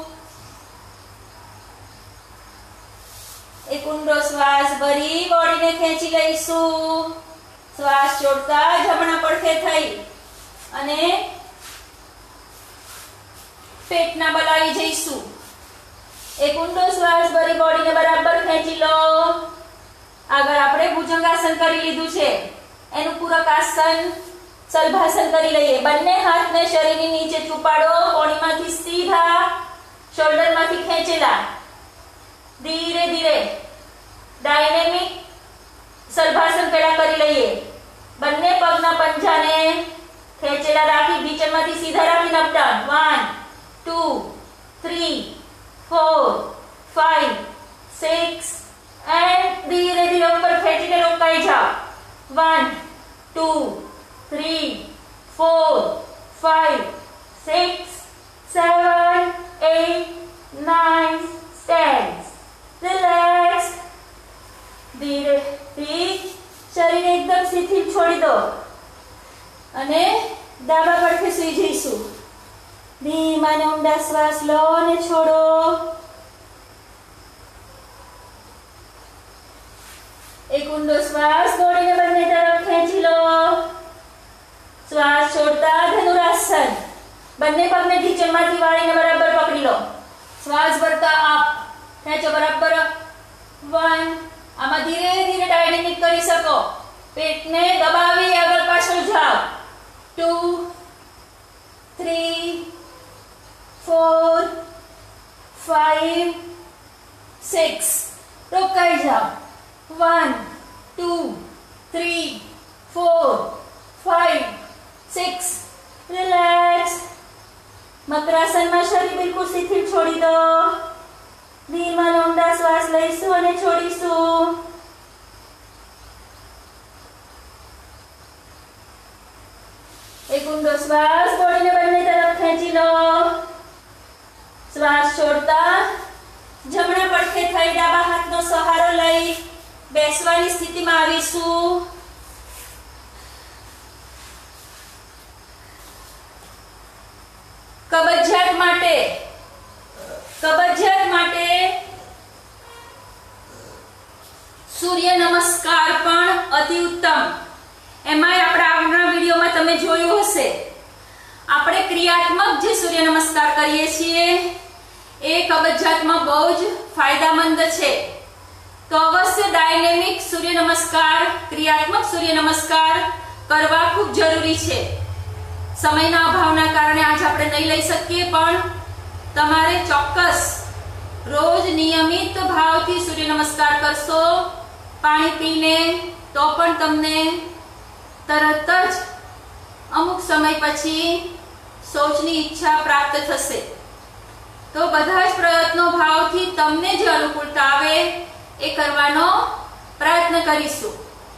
એક ઊંડો શ્વાસ ભરી બોડીને ખેંચી લઈશું. શ્વાસ છોડતા જમણા પડખે થઈ અને પેટના બલાવી જઈશું. એક ઊંડો શ્વાસ ભરી બોડીને બરાબર ખેંચી લો. આગળ આપણે ભુજંગાસન કરી લીધું છે. એનું પૂરક આસન સલભાસન કરી લઈએ. બંને હાથને શરીરની નીચે છુપાડો. કોણીમાંથી સીધા, શોલ્ડરમાંથી ખેંચેલા. ધીરે ધીરે ડાયનેમિક સલભાસન પેલા કરી લઈએ. બંને પગના પંજાને ખેંચેલા રાખી ઢીચણમાંથી સીધા રાખીને અપ ડાઉન. 1 2 3 4 5 6 એન્ડ ધીરે ધીરે ઉપર ખેંચીને રોકાઈ જાઓ. 1 2 3 4 5 6 7 8 9 10. રિલેક્સ. ધીરેથી શરીર એકદમ શિથિલ છોડી દો અને ડાબા પડખે સૂઈ જઈશું. ધીમા અને ઊંડા શ્વાસ લો અને છોડો. એક ઊંડો શ્વાસ બોડીને બંને તરફ ખેંચી લો. શ્વાસ છોડતા ધનુરાસન. બંને પગને ઢીચણમાંથી વાળીને બરાબર પકડી લો. શ્વાસ ભરતા અપ ખેંચો બરાબર. 1. આમાં ધીરે ધીરે ડાયનેમિક કરી શકો. પેટને દબાવી આગળ પાછળ જાઓ. 2 3 4 5 6. રોકાઈ જાઓ. 1 2 3 4 5 6. રિલેક્સ. મકરાસનમાં શરીર બિલકુલ શિથિલ છોડી દો. ધીમા ઊંડા શ્વાસ લઈશું અને છોડીશું. એક ઊંડો શ્વાસ બોડીને બંને તરફ ખેંચી લો. શ્વાસ છોડતા જમણા પડખે થઈ ડાબા હાથનો સહારો લઈ બેસવાની સ્થિતિમાં આવીશું। કબજિયાત માટે સૂર્ય નમસ્કાર પણ અતિ ઉત્તમ। એમાંય આપણા આગળના વિડીયોમાં તમે જોયું હશે, આપણે ક્રિયાત્મક જે સૂર્ય નમસ્કાર કરીએ છીએ એ કબજિયાતમાં બહુ જ ફાયદામંદ છે। તો અવશ્ય ડાયનેમિક સૂર્ય નમસ્કાર, ક્રિયાત્મક સૂર્ય નમસ્કાર કરવા ખૂબ જરૂરી છે। સમયના અભાવના કારણે આજ આપણે નહીં લઈ શકીએ, પણ તમારે ચોક્કસ રોજ નિયમિત ભાવથી સૂર્ય નમસ્કાર કરશો પાણી પીને, તો પણ તમને તરત જ અમુક સમય પછી શૌચની ઈચ્છા પ્રાપ્ત થશે। તો બધા જ પ્રયત્નો ભાવથી તમને જે અનુકૂળતા આવે એ કરવાનો પ્રયત્ન કરીશું।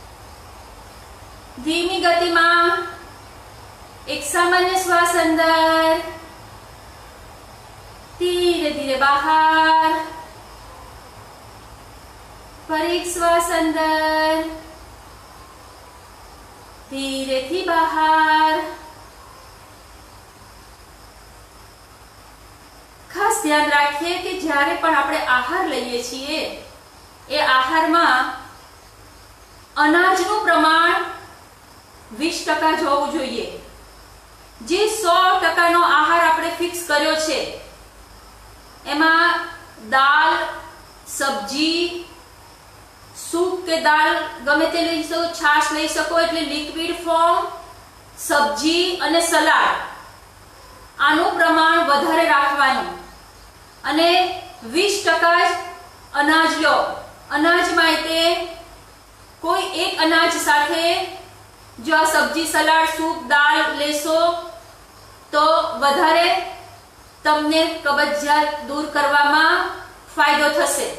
ધીમી ગતિમાં એક સામાન્ય શ્વાસ અંદર, ધીરે ધીરે બહાર, ફરી એક શ્વાસ અંદર, ધીરેથી બહાર। ખાસ ધ્યાન રાખીએ કે જ્યારે પણ આપણે આહાર લઈએ છીએ એ આહારમાં અનાજનું પ્રમાણ 20% હોવું જોઈએ। જે 100%નો આહાર આપણે ફિક્સ કર્યો છે એમાં દાળ, સબ્જી, સૂપ કે દાળ ગમે તે લઈ શકો, છાશ લઈ શકો, એટલે લિક્વિડ ફોર્મ, સબ્જી અને સલાડ, આનું પ્રમાણ વધારે રાખવાનું અને 20% જ અનાજ લો। અનાજમાં તે કોઈ એક અનાજ સાથે જો આ સબ્જી, સલાડ, સૂપ, દાળ લેશો તો વધારે તમને કબજિયાત દૂર કરવામાં ફાયદો થશે।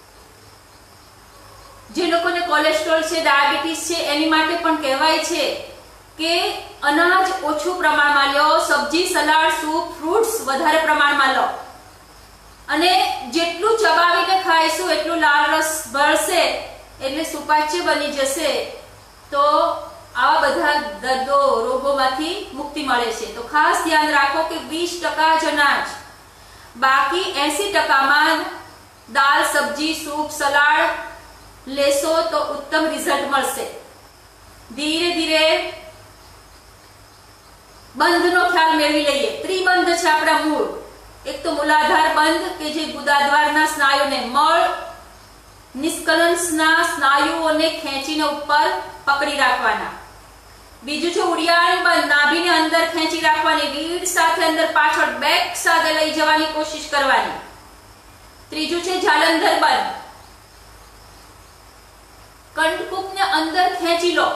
જે લોકોને કોલેસ્ટ્રોલ છે, ડાયાબિટીસ છે, એની માટે પણ કહેવાય છે કે અનાજ ઓછું પ્રમાણમાં લો, સબ્જી, સલાડ, સૂપ, ફ્રૂટ્સ વધારે પ્રમાણમાં લો, અને જેટલું ચબાવીને ખાઈશું એટલું લાળ રસ ભળશે એટલે સુપાચ્ય બની જશે। તો આવા બધા દર્દો, રોગોમાંથી મુક્તિ મળે છે। તો ખાસ ધ્યાન રાખો કે 20% જ અનાજ, બાકી 80%માં દાળ, સબ્જી, સૂપ, સલાડ લેશો તો ઉત્તમ રિઝલ્ટ મળશે। ધીરે ધીરે બંધનો ખ્યાલ મેળવી લઈએ। ત્રિબંધ છે આપણા મૂળ। એક તો મૂલાધાર બંધ કે જે ગુદાદ્વારના સ્નાયુને, મળ નિષ્કલંસના સ્નાયુઓને ખેંચીને ઉપર પકડી રાખવાના। બીજું છે ઉડિયાણ બંધ, નાભીને અંદર ખેંચી રાખવાની, રીઢ સાથે અંદર પાછળ બેક સાથે લઈ જવાની કોશિશ કરવાની। ત્રીજું છે જાલંધર બંધ, કંઠકૂપને અંદર ખેંચી લો,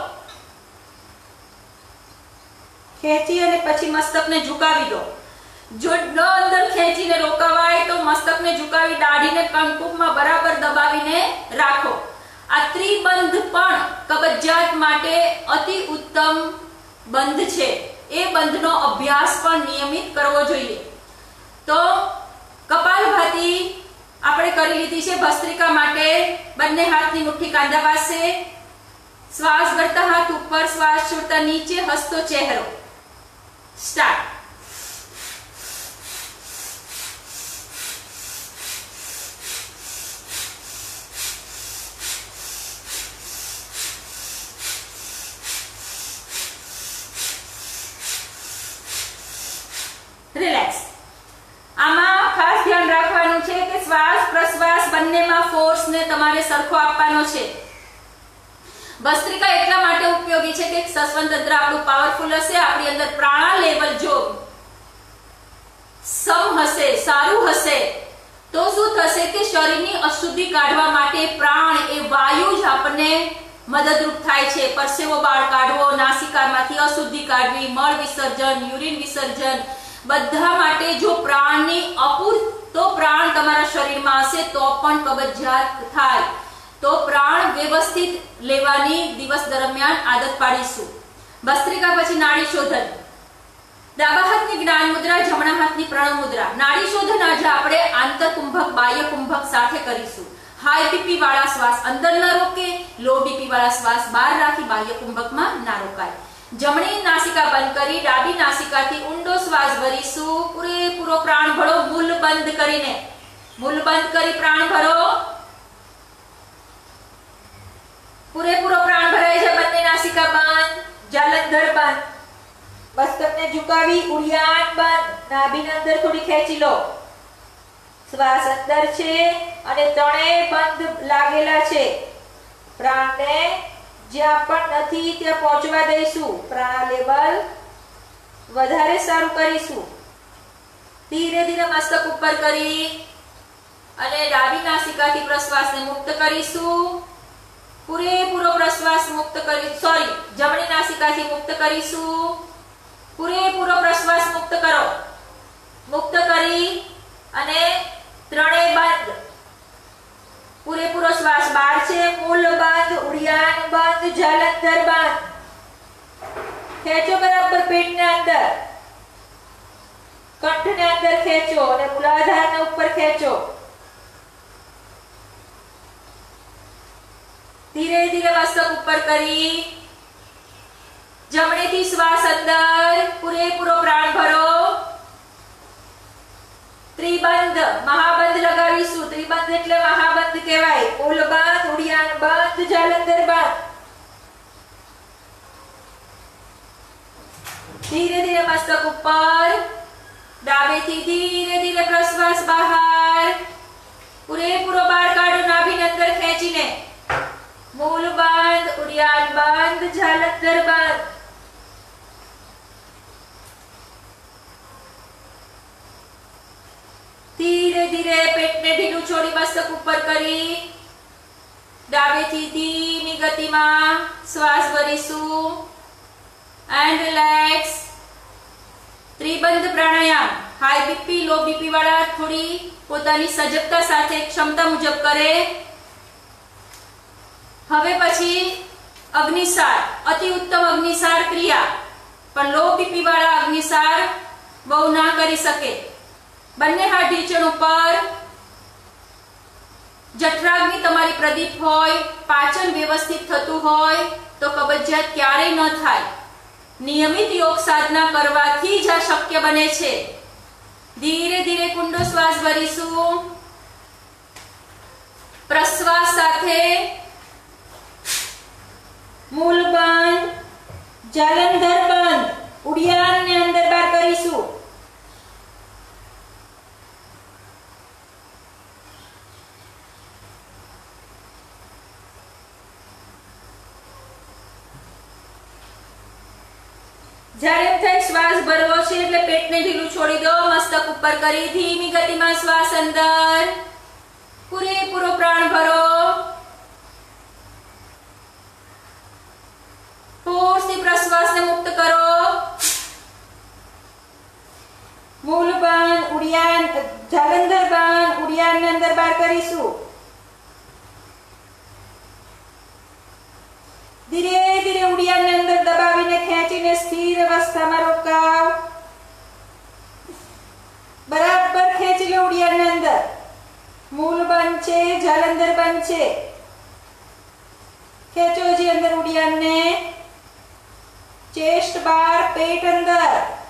ખેંચી અને પછી મસ્તકને ઝુકાવી દો। જો ન અંદર ખેંચીને રોકાવાય તો મસ્તકને ઝુકાવી દાઢીને કંઠકૂપમાં બરાબર દબાવીને રાખો। આ ત્રિબંધ પણ કબજિયાત માટે અતિ ઉત્તમ બંધ છે। એ બંધનો અભ્યાસ પણ નિયમિત કરવો જોઈએ। તો કપાલભાતિ આપણે કરી લીધી છે। ભસ્ત્રિકા માટે બંને હાથની મુઠ્ઠી કાંધા પાસે, શ્વાસ ભરતા હાથ ઉપર, શ્વાસ છોડતા નીચે, હસતો ચહેરો। સ્ટાર્ટ। રિલેક્સ। આમાં ખાસ ધ્યાન રાખવાનું છે કે શ્વાસ પ્રશ્વાસ બંનેમાં ફોર્સને તમારે સરખો આપવાનો છે। ભસ્ત્રિકા એટલા માટે ઉપયોગી છે કે શ્વસન તંત્ર આપણું પાવરફુલ હશે, આપણી અંદર પ્રાણ લેવલ જો સમ હશે, સારું હશે, તો શું થશે કે શરીરની અશુદ્ધિ કાઢવા માટે પ્રાણ એ વાયુ જ આપણને મદદરૂપ થાય છે। પરસેવો બહાર કાઢવો, નાસિકામાંથી અશુદ્ધિ કાઢવી, મળ વિસર્જન, યુરિન વિસર્જન, બધા માટે જો પ્રાણની અપૂરતો પ્રાણ તમારા શરીરમાં હશે તો પણ કબજિયાત થાય। તો પ્રાણ વ્યવસ્થિત લેવાની દિવસ દરમિયાન આદત પાડીશું। ભસ્ત્રિકા પછી નાડી શોધન। ડાબા હાથની જ્ઞાન મુદ્રા, જમણા હાથની પ્રણવ મુદ્રા। નાડી શોધન આજે આપણે આંતરકુંભ કુંભક બાહ્ય કુંભક સાથે કરીશું। હાઈ બીપી વાળા શ્વાસ અંદર ન રોકે, લો બીપી વાળા શ્વાસ બહાર રાખી બાહ્ય કુંભકમાં ના રોકાય। જમણી નાસિકા બંધ કરી ડાબી નાસિકાથી ઊંડો શ્વાસ ભરીશું। પૂરેપૂરો પ્રાણ ભરો મૂલ બંધ કરીને, મૂલ બંધ કરી પ્રાણ ભરો। પૂરેપૂરો પ્રાણ ભરાય છે, બંને નાસિકા બંધ, જાલંધર બંધ, મસ્તકને ઝુકાવી ઉડિયાન બંધ, નાભીને અંદર થોડી ખેંચી લો। શ્વાસ અંદર છે અને ત્રણેય બંધ લાગેલા છે। પ્રાણને જ્યાં પણ નથી ત્યાં પહોંચવા દઈશું। પ્રાણ લેવલ વધારે સારું કરીશું। ધીરે ધીરે મસ્તક ઉપર કરી અને ડાબી નાસિકાથી પ્રશ્વાસને મુક્ત કરીશું। પૂરેપૂરો પ્રશ્વાસ મુક્ત કરી જમણી નાસિકાથી મુક્ત કરીશું। પૂરેપૂરો પ્રશ્વાસ મુક્ત કરો। મુક્ત કરી અને ત્રણેય બંધ, પૂરેપૂરો શ્વાસ બહાર છે, મૂલ બંધ, ઉડિયાન બંધ, જાલંધર બંધ। ખેંચો બરાબર પેટને અંદર, કંઠને અંદર ખેંચો અને મૂલાધારને ઉપર ખેંચો। ધીરે ધીરે મસ્તક ઉપર કરી જમણેથી શ્વાસ અંદર, પૂરેપૂરો પ્રાણ ભરો। ત્રિબંધ મહાબંધ લગાવીશું। ત્રિબંધ એટલે મહાબંધ કહેવાય। મૂલ બંધ, ઉડિયાન બંધ, જાલંધર બંધ। ધીરે ધીરે મસ્તક ઉપર, ડાબેથી ધીરે ધીરે પ્રશ્વાસ બહાર, પૂરેપૂરો બહાર કાઢો નાભીને અંદર ખેંચીને। મૂલ બંધ, ઉડિયાન બંધ, જાલંધર બંધ। ધીરે ધીરે પેટને ઢીલું છોડી મસ્તક ઉપર કરી ડાબેથી ધીમી ગતિમાં શ્વાસ ભરીશું એન્ડ રિલેક્સ। ત્રિબંધ પ્રાણાયામ હાઈ બીપી લો બીપી વાળા થોડી પોતાની સજગતા સાથે ક્ષમતા મુજબ કરે। હવે પછી અગ્નિસાર, અતિ ઉત્તમ અગ્નિસાર ક્રિયા, પણ લો બીપી વાળા અગ્નિસાર બહુ ના કરી શકે। બંને હાથ ઢીંચણ ઉપર, જઠરાગ્નિ તમારી પ્રદીપ હોય, પાચન વ્યવસ્થિત થતું હોય તો કબજિયાત ક્યારેય ન થાય। નિયમિત યોગ સાધના કરવાથી જ આ શક્ય બને છે। ધીરે ધીરે કુંડો શ્વાસ ભરીશું। પ્રશ્વાસ સાથે મૂલ બંધ, જાલંધર બંધ, ઉડિયાનને અંદર બહાર કરીશું। જ્યારે એમ થાય શ્વાસ ભરવો છે એટલે પેટને ઢીલું છોડી દો। મસ્તક ઉપર કરી ધીમી ગતિમાં શ્વાસ અંદર, પૂરેપૂરો પ્રાણ ભરો। ફોર્સથી પ્રશ્વાસને મુક્ત કરો। મૂલ બંધ, ઉડિયાન, જાલંધર બંધ, ઉડિયાનને અંદર બહાર કરીશું। ધીરે ધીરે ઉડિયાનને અંદર દબાવીને ખેંચીને સ્થિર અવસ્થામાં રોકાવ। બરાબર ખેંચી લો ઉડિયાનને અંદર। મૂલ બંધ છે, જાલંધર બંધ છે, ખેંચો જી અંદર ઉડિયાનને। ચેસ્ટ બાર, પેટ અંદર,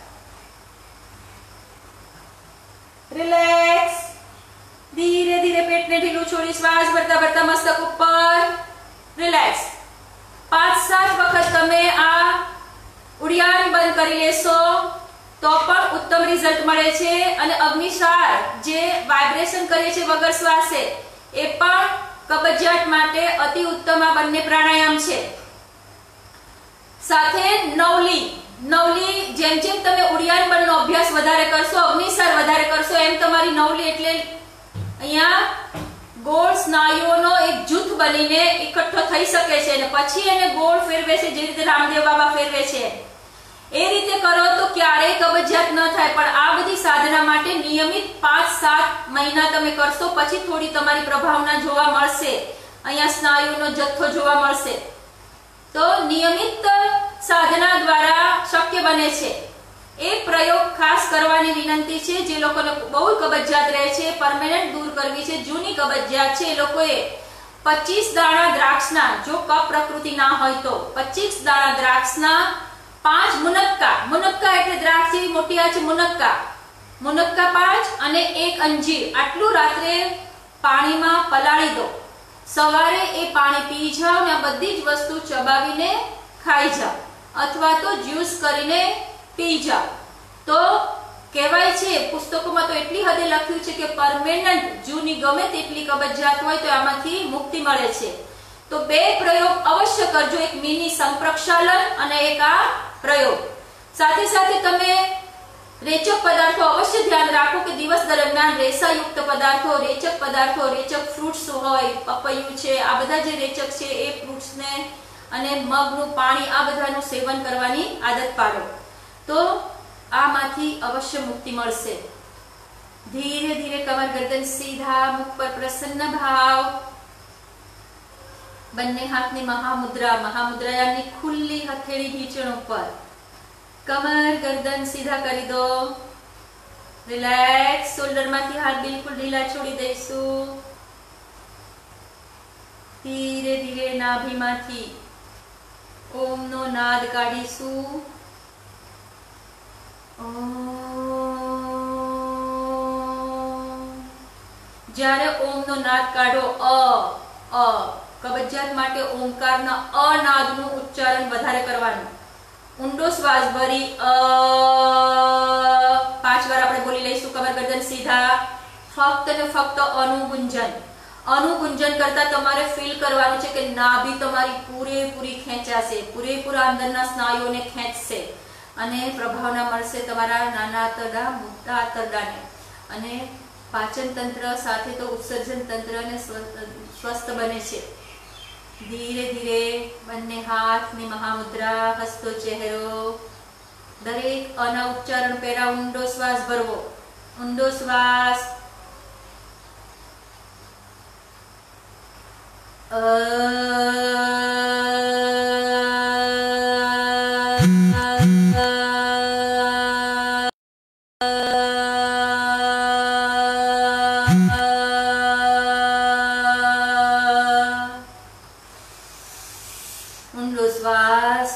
રિલેક્સ। ધીરે ધીરે પેટને ઢીલું છોડી શ્વાસ ભરતા ભરતા મસ્તક ઉપર, રિલેક્સ। 5-7 વખત તમે આ ઉડિયાન બંધ કરી લેશો તો પણ ઉત્તમ રિઝલ્ટ મળે છે। અને અગ્નિસાર જે વાઇબ્રેશન કરે છે વગર શ્વાસે એ પણ કબજિયાત માટે અતિ ઉત્તમ આ બંને પ્રાણાયામ છે। સાથે નવલી જેમ જેમ તમે ઉડિયાન બંધનો અભ્યાસ વધારે કરશો, અગ્નિસાર વધારે કરશો, એમ તમારી નવલી એટલે અહીંયા ગોળ સ્નાયુઓનો એક જૂથ બનીને એકઠો થઈ શકે છે અને પછી એને ગોળ ફેરવે છે, જે રીતે રામદેવ બાબા ફેરવે છે એ રીતે કરો તો ક્યારેય કબજિયાત ન થાય। પણ આ બધી સાધના માટે નિયમિત 5-7 મહિના તમે કરશો પછી થોડી તમારી પ્રભાવના જોવા મળશે। અહીંયા સ્નાયુનો જથ્થો જોવા મળશે। તો નિયમિત સાધના દ્વારા શક્ય બને છે। એ પ્રયોગ ખાસ કરવાની વિનંતી છે। જે લોકોને બહુ કબજિયાત રહે છે, પરમેનન્ટ દૂર કરવી છે, જૂની કબજિયાત છે, એ લોકોએ 25 દાણા દ્રાક્ષના, જો કફ પ્રકૃતિ ના હોય તો 25 દાણા દ્રાક્ષના 5 મુનક્કા, મુનક્કા એટલે દ્રાક્ષ જેવી મોટી આ છે મુનક્કા, મુનક્કા 5 અને 1 અંજીર, આટલું રાત્રે પાણીમાં પલાળી દો। સવારે એ પાણી પી જાઓ ને આ બધી જ વસ્તુ ચબાવીને ખાઈ જાઓ અથવા તો જ્યુસ કરીને પી જાઓ। તો કહેવાય છે પુસ્તકોમાં તો એટલી હદે લખ્યું છે કે પરમેનન્ટ જૂની ગમે તેટલી કબજિયાત હોય તો આમાંથી મુક્તિ મળે છે। તો બે પ્રયોગ અવશ્ય કરજો, એક મિની સંપ્રક્ષાલન અને એક આ પ્રયોગ। સાથે સાથે તમે રેચક પદાર્થો અવશ્ય ધ્યાન રાખો કે દિવસ દરમિયાન રેસાયુક્ત પદાર્થો, રેચક ફ્રૂટ્સ હોય, પપૈયું છે, આ બધા જે રેચક છે એ ફ્રૂટ્સને અને મગનું પાણી આ બધાનું સેવન કરવાની આદત પાડો, તો આમાંથી અવશ્ય મુક્તિ મળશે। ધીરે ધીરે કમર ગરદન સીધા, મુખ પર પ્રસન્ન ભાવ, બંને હાથની મહામુદ્રા, મહામુદ્રા યાની ખુલ્લી હથેળી ઢીંચણ ઉપર, કમર ગરદન સીધા કરી દો, રિલેક્સ, શોલ્ડર માંથી હાથ બિલકુલ ઢીલા છોડી દઈશું। ધીરે ધીરે નાભીમાંથી ઓમ નો નાદ કાઢીશું। જ્યારે ઓમ નો નાદ કાઢો અ કબજિયાત માટે ઓમકારના અ નાદનું ઉચ્ચારણ વધારે કરવાનું। ઊંડો શ્વાસ ભરી 5 વાર આપણે બોલી લઈશું, કમર ગરદન સીધા, ફક્ત ને ફક્ત અનુગુંજન કરતા તમારે ફીલ કરવાનું છે કે નાભી તમારી પૂરેપૂરી ખેંચાશે, પૂરેપૂરા અંદરના સ્નાયુઓને ખેંચશે અને પ્રભાવના મળશે તમારા નાના આંતરડા, મોટા આંતરડાને, અને પાચન તંત્ર સાથે તો ઉત્સર્જન તંત્ર ને સ્વસ્થ બને છે। ધીરે ધીરે બંને હાથની મહામુદ્રા, હસતો ચહેરો, દરેક અના ઉચ્ચારણ પહેલા ઊંડો શ્વાસ ભરવો, ઊંડો શ્વાસ, ઊંડો શ્વાસ,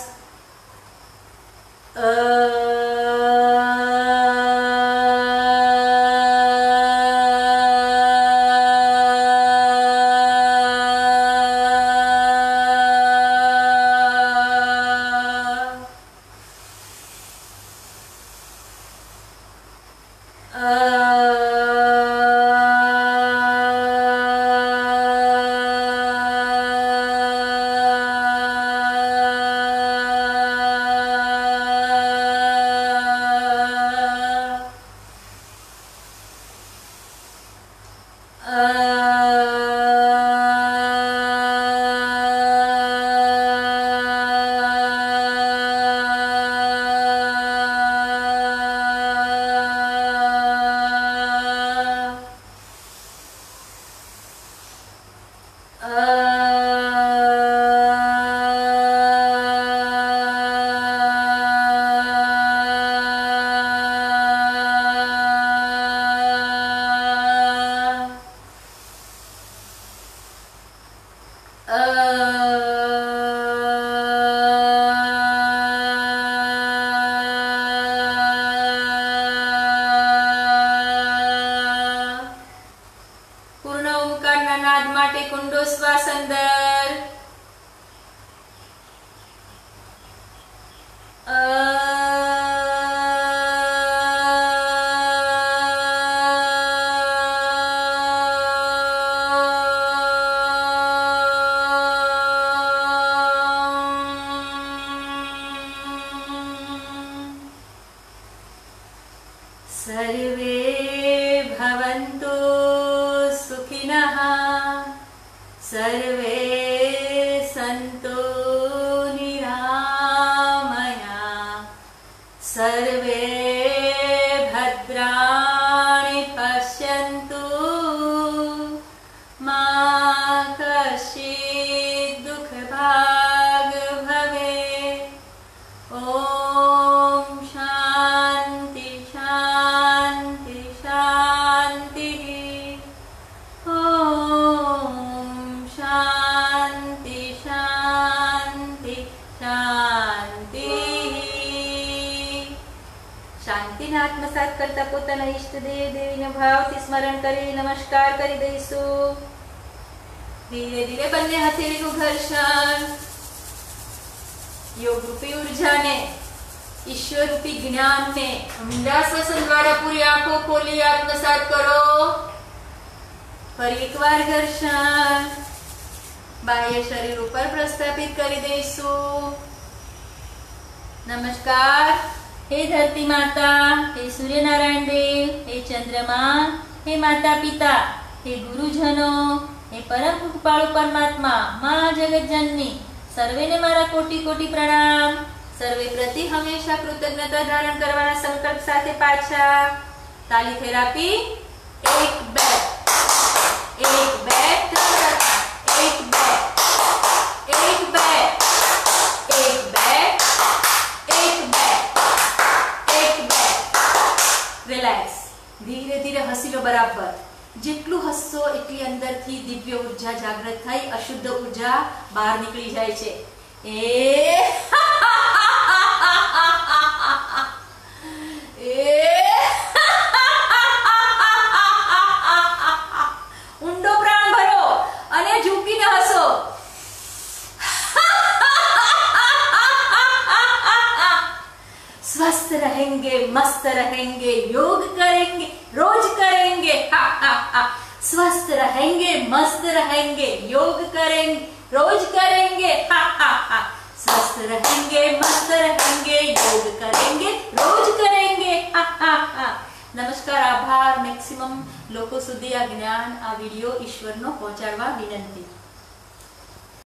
ઊંડો શ્વાસ અંદર, सर्वे भवन्तु सुखिनः, सर्वे सन्तु निरामया, सर्वे भद्राणि पश्यन्तु, मा कश्चित् दुःखभाग् भवेत्। ॐ शान्ति। કરતા પોતાના ઈષ્ટ દેવ દેવીને ભાવથી સ્મરણ કરી નમસ્કાર કરી દઈશું. ધીરે ધીરે બંને હથેળીનું ઘર્ષણ યોગ રૂપી ઉર્જાને, ઈશ્વર રૂપી જ્ઞાનને ઊંડા શ્વસન દ્વારા પૂરી આંખો ખોલી આત્મસાત કરો. ફરી એકવાર ઘર્ષણ બાહ્ય શરીર ઉપર પ્રસ્થાપિત કરી દઈશું. નમસ્કાર. હે ધરતી માતા, હે સૂર્યનારાયણ દેવ, હે ચંદ્રમા, હે માતા પિતા, હે ગુરુજનો, હે પરમ કૃપાળુ પરમાત્મા, મા જગતજનની, સર્વેને મારા કોટી કોટી પ્રણામ. સર્વે પ્રતિ હંમેશા કૃતજ્ઞતા ધારણ કરવાના સંકલ્પ સાથે પાછા. તાલી થેરાપી. 1 2 1 2 1 2 1 2 1 2 રિલેક્સ. ધીરે ધીરે હસી લો બરાબર. જેટલું હસશો એટલી અંદરથી દિવ્ય ઉર્જા જાગૃત થઈ અશુદ્ધ ઉર્જા બહાર નીકળી જાય છે. ઊંડો પ્રાણ ભરો અને ઝૂકીને હસો. स्वस्थ रहेंगे, मस्त रहेंगे, योग करेंगे, रोज करेंगे. स्वस्थ रहेंगे, मस्त रहेंगे, योग करेंगे, रोज करेंगे. स्वस्थ रहेंगे, मस्त रहेंगे, योग करेंगे, रोज करेंगे. નમસ્કાર. આભાર. મેક્સિમમ લોકો સુધી આ જ્ઞાન, આ વિડીયો ઈશ્વરનો પહોંચાડવા વિનંતી.